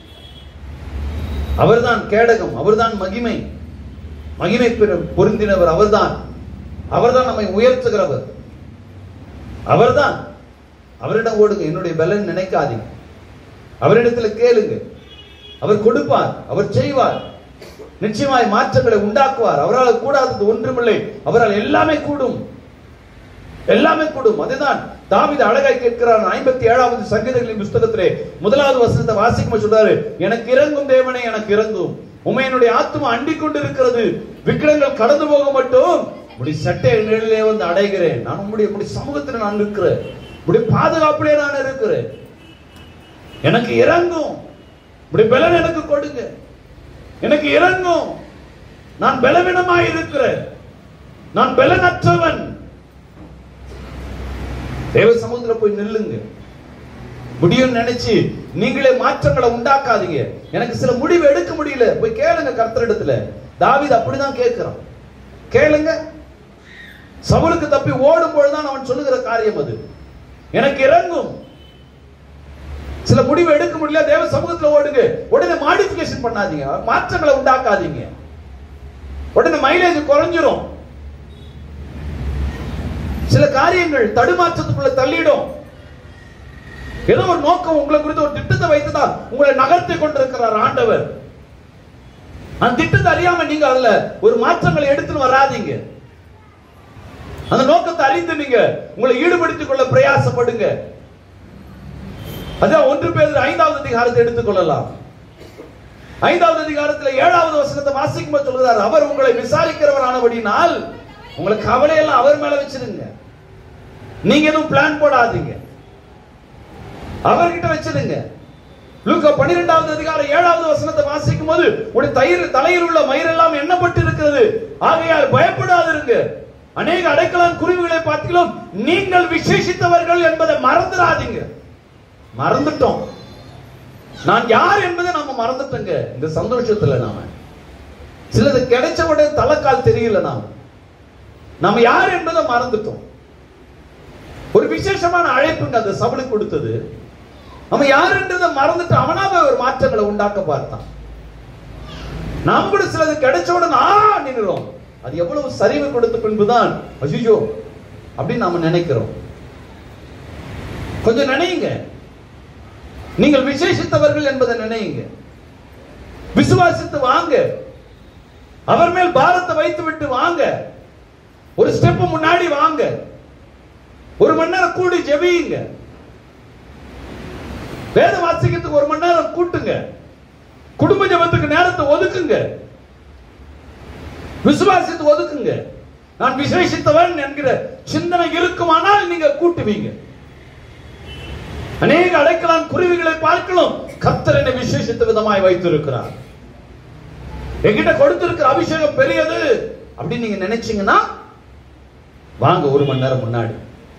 அவர்தான் கேடகம், அவர்தான் மகிமை, மகிமை பொருந்தினவர் அவர்தான். அவர்தான் நம்மை உயர்த்துகிறவர். அவர்தான். அவரிடம் ஓடுங்க. என்னுடைய பலன் நினைக்காதீங்க. அவரிடத்துல கேளுங்க. அவர் கொடுப்பார், அவர் செய்வார். நிச்சயமாய் மாற்றங்களை உண்டாக்குவார். அவரால் கூடாதது ஒன்றுமில்லை, அவரால் எல்லாமே கூடும், எல்லாமே கூடும். அதுதான் தாவீது அழகாய் கேட்கிறார். ஐம்பத்தி ஏழாவது சங்கீதங்களின் புஸ்தகத்திலே முதலாவது வசனத்தை வாசிக்கும் சொல்றாரு, எனக்கு இறங்கும் தேவனே, எனக்கு இறங்கும், உம்மை என்னுடைய ஆத்துமா அண்டிக் கொண்டு இருக்கிறது, விக்கிரங்கள் கடந்து போக மட்டும் உடைய சட்டை நிழலிலே வந்து அடைகிறேன். நான் உங்களுடைய உங்களுடைய சமூகத்தில் நான் இருக்கிறேன், உடைய பாதுகாப்பிலே நான் இருக்கிறேன். எனக்கு இறங்கும், உடைய பலன் எனக்கு கொடுங்க, எனக்கு இறங்கும். நான் பலவீனமாய் இருக்கிறேன், நான் பலனற்றவன். தேவ சமூகத்தில் போய் நில்லுங்க. முடியும் நினைச்சு நீங்களே மாற்றங்களை உண்டாக்காதீங்க. எனக்கு சில முடிவு எடுக்க முடியல, போய் கேளுங்க கர்த்தரிடத்துல. தாவீது அப்படிதான் கேட்கிறான். கேளுங்க. சவுலுக்கு தப்பி ஓடும் பொழுதுதான் அவன் சொல்லுகிற காரியம் அது. எனக்கு இறங்கும். சில முடிவு எடுக்க முடியல, தேவ சமூகத்துல ஓடுங்க. உடனே மாடிஃபிகேஷன் பண்ணாதீங்க, மாற்றங்களை உண்டாக்காதீங்க. உடனே மைலேஜ் குறைஞ்சிரும். சில காரியங்கள் தடுமாற்றத்துக்குள்ள தள்ளிடும். ஏதோ ஒரு நோக்கம் உங்களை குறித்து ஒரு திட்டத்தை வைத்துதான் உங்களை நகர்த்தி கொண்டிருக்கிறார் ஆண்டவர். அந்த திட்டத்தை அறியாம நீங்க அதுல ஒரு மாற்றங்களை எடுத்துன்னு வராதீங்க. அந்த நோக்கத்தை அறிந்து நீங்க உங்களை ஈடுபடுத்திக் கொள்ள பிரயாசப்படுங்க. அதான் ஒன்று பேதுரு ஐந்தாவது அதிகாரத்தை எடுத்துக்கொள்ளலாம். ஐந்தாவது அதிகாரத்தில் ஏழாவது வசனத்தை வாசிக்கும் சொல்கிறார், அவர் உங்களை விசாரிக்கிறவர் ஆனபடினால் உங்களை கவலையெல்லாம் அவர் மேல வச்சிருங்க. நீங்க எதுவும் பிளான் போடாதீங்க, அவர்கிட்ட வச்சிருங்க. லூக்கா பன்னிரெண்டாவது அதிகாரம் ஏழாவது வசனத்தை வாசிக்கும் போது, உடைய தயிர் தலையில் உள்ள மயிரெல்லாம் எண்ணப்பட்டு இருக்கிறது, ஆகையால் பயப்படாதிருங்க. அநேக அடைக்கலான் குருவிகளை பார்த்திலும் நீங்கள் விசேஷித்தவர்கள் என்பதை மறந்துடாதீங்க. மறந்துட்டோம். நான் யார் என்பதை நாம மறந்துட்டோங்க. இந்த சந்தோஷத்துல நாம சிலது கிடைச்ச உடனே தலைக்கால் தெரியல. நாம நாம யார் என்பதை மறந்துட்டோம். ஒரு விசேஷமான அழைப்புங்க அந்த சவுலுக்கு கொடுத்தது. நம்ம யார் என்றதை மறந்துட்டு அவனாவே ஒரு மாற்றங்களை உண்டாக்க பார்த்தான். நாம் கூட சிலது கிடைச்ச உடனே ஆ நின்றுறோம். அது எவ்வளவு சரிவு கொடுத்த பின்புதான் அய்யோ அப்படின்னு நாம நினைக்கிறோம். கொஞ்சம் நினைங்க. நீங்கள் விசேஷித்தவர்கள் என்பதை நினைங்க. விசுவாசித்து வாங்க. அவர் மேல் பாரத்தை வைத்து விட்டு வாங்க. ஒரு ஸ்டெப் முன்னாடி வாங்க. ஒரு மணி நேரம் கூடி ஜெபியுங்க. வேத வாசிக்கிறதுக்கு ஒரு மணி நேரம் கூட்டுங்க. குடும்ப ஜெபத்துக்கு நேரத்தை ஒதுக்குங்க. விசுவாசித்து ஒதுக்குங்க. நான் விசேஷித்தவன் என்கிற சிந்தனை இருக்குமானால் நீங்க கூட்டுவீங்க. அநேக அடைக்கலான் குருவிகளை பார்க்கலாம் கர்த்தர் என்னை விசேஷித்த விதமாய் வைத்திருக்கிறார். என்கிட்ட கொடுத்திருக்கிற அபிஷேகம் பெரியது அப்படின்னு நீங்க நினைச்சீங்கன்னா வாங்க, ஒரு மணி நேரம் முன்னாடி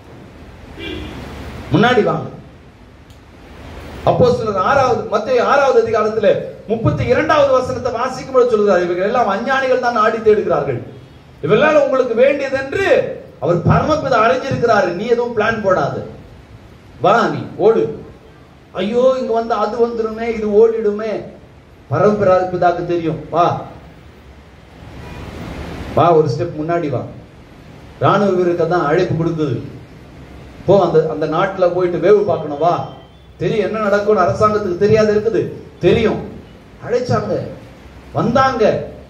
முன்னாடி வாங்க. அப்போஸ்தலர் ஆறாவது மத்தேயு ஆறாவது அதிகாரத்துல முப்பத்தி இரண்டாவது வசனத்தை வாசிக்கும் போது சொல்கிறார், இவர்கள் எல்லாம் அஞ்ஞானிகள் தான் நாடி தேடுகிறார்கள், இவெல்லாம் உங்களுக்கு வேண்டியது என்று அவர் பரமபிதா அறிஞ்சிருக்கிறாரு. நீ எதுவும் பிளான் போடாது, வா நீ ஓடு. ஐயோ இங்க வந்து அது வந்துருமே, இது ஓடிடுமே, பரமபிதாக்கு தெரியும். வா வா, ஒரு ஸ்டெப் முன்னாடி வா. ராணுவ வீரருக்கு தான் அழைப்பு கொடுக்குது, போ அந்த அந்த நாட்டுல போயிட்டு வேவு பார்க்கணும், வா. தெரியும் என்ன நடக்கும், அரசாங்கத்துக்கு தெரியாது இருக்குது, தெரியும். அழைச்சாங்க, வந்தாங்க,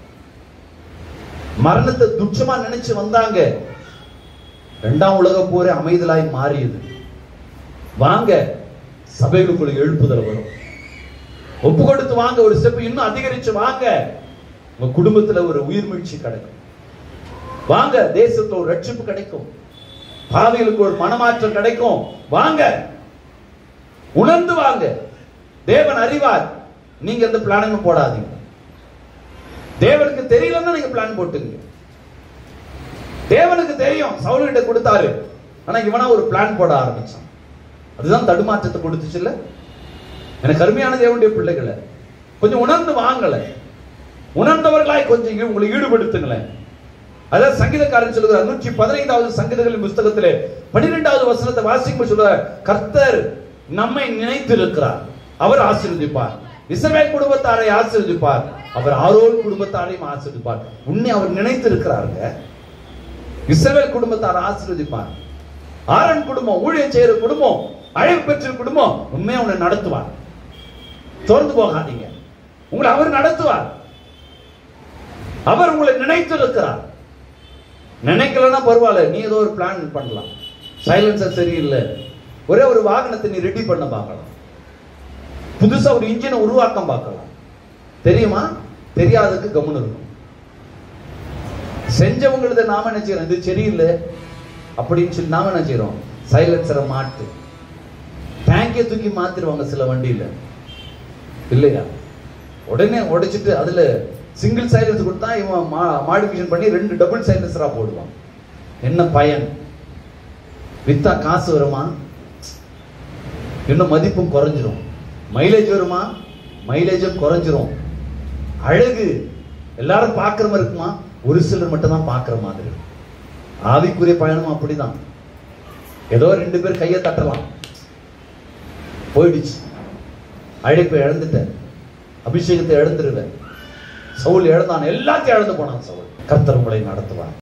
மரணத்தை துச்சமா நினைச்சு வந்தாங்க. இரண்டாம் உலக போரே அமைதலாய் மாறியது. வாங்க, சபைகளுக்குள்ள எழுப்புதல் வரும். ஒப்பு கொடுத்து வாங்க, ஒரு ஸ்டெப் இன்னும் அதிகரிச்சு வாங்க. உங்க குடும்பத்துல ஒரு உயிர் மீழ்ச்சி கிடைக்கும். வாங்க, தேசத்துல ஒரு ரட்சிப்பு கிடைக்கும், பாவிகளுக்கு ஒரு மனமாற்றம் கிடைக்கும். வாங்க, உணர்ந்து வாங்க. தேவன் அறிவார். நீங்க எந்த பிளானும் போடாதீங்க. தேவனுக்கு தெரியலன்னா நீங்க பிளான் போட்டுங்க. தேவனுக்கு தெரியும், சவுல் கிட்ட கொடுத்தாரு, ஆனா இவனா ஒரு பிளான் போட ஆரம்பிச்சான். அதுதான் தடுமாற்றத்தை கொடுத்துச்சு இல்ல. எனக்கு அருமையான தேவனுடைய பிள்ளைகளை கொஞ்சம் உணர்ந்து வாங்கல, உணர்ந்தவர்களாய் கொஞ்சம் உங்களை ஈடுபடுத்துங்களேன். அதாவது சங்கீதக்காரன் சொல்லுகிறார், நூற்றி பதினைந்தாவது சங்கீதங்களின் புஸ்தகத்திலே பன்னிரெண்டாவது வசனத்தை வாசிக்கும் சொல்றார், கர்த்தர் நம்மை நினைத்திருக்கிறார், அவர் ஆசீர்வதிப்பார். இஸ்ரவேல் குடும்பத்தாரை ஆசீர்வதிப்பார், அவர் ஆரோன் குடும்பத்தாரையும் ஆசீர்வதிப்பார். உன்னை அவர் நினைத்திருக்கிறாருங்க. இஸ்ரவேல் குடும்பத்தாரை ஆசீர்வதிப்பார். ஆரோன் குடும்பம், ஊழியம் செய்யற குடும்பம், அழைப்பு பெற்ற குடும்பம் உண்மையா உன்னை நடத்துவார். தோர்ந்து போகாதீங்க, உங்களை அவர் நடத்துவார். அவர் உங்களை நினைத்திருக்கிறார். நினைக்கலன்னா பரவாயில்ல, நீ ஏதோ ஒரு பிளான் பண்ணலாம். சைலன்சர் சரியில்லை, ஒரே ஒரு வாகனத்தை நீ ரெடி பண்ண பார்க்கலாம், புதுசா ஒரு இன்ஜினை உருவாக்கம் பார்க்கலாம். தெரியுமா? தெரியாததுக்கு கவனம் இருக்கும். செஞ்சவங்களது நாம என்ன செய்யறோம், இது சரியில்லை அப்படின்னு சொல்லி நாம என்ன செய்யறோம், சைலன்சரை மாட்டு, டேங்கை தூக்கி மாத்திருவாங்க சில வண்டியில இல்லையா. உடனே உடைச்சிட்டு அதுல சிங்கிள் சைலன்ஸ் கொடுத்தா இவன் மாடிஃபிகேஷன் பண்ணி ரெண்டு டபுள் சைலன்சரா போடுவான். என்ன பயன்? வித்தா காசு வருமா? இன்னும் மதிப்பும் குறைஞ்சிரும். மைலேஜ் வருமா? மைலேஜும் குறைஞ்சிரும். அழகு எல்லாரும் பார்க்கிற மாதிரி இருக்குமா? ஒரு சிலர் மட்டும் தான் பார்க்கிற மாதிரி. ஆவிக்குரிய பயணம் அப்படிதான். ஏதோ ரெண்டு பேர் கையை தட்டலாம், போயிடுச்சு. அழைப்பை இழந்துட்டேன், அபிஷேகத்தை இழந்துருவேன். சவுல் இழந்தான், எல்லாத்தையும் இழந்து போனான் சவுல். கர்த்தர் உங்களை நடத்துவார்.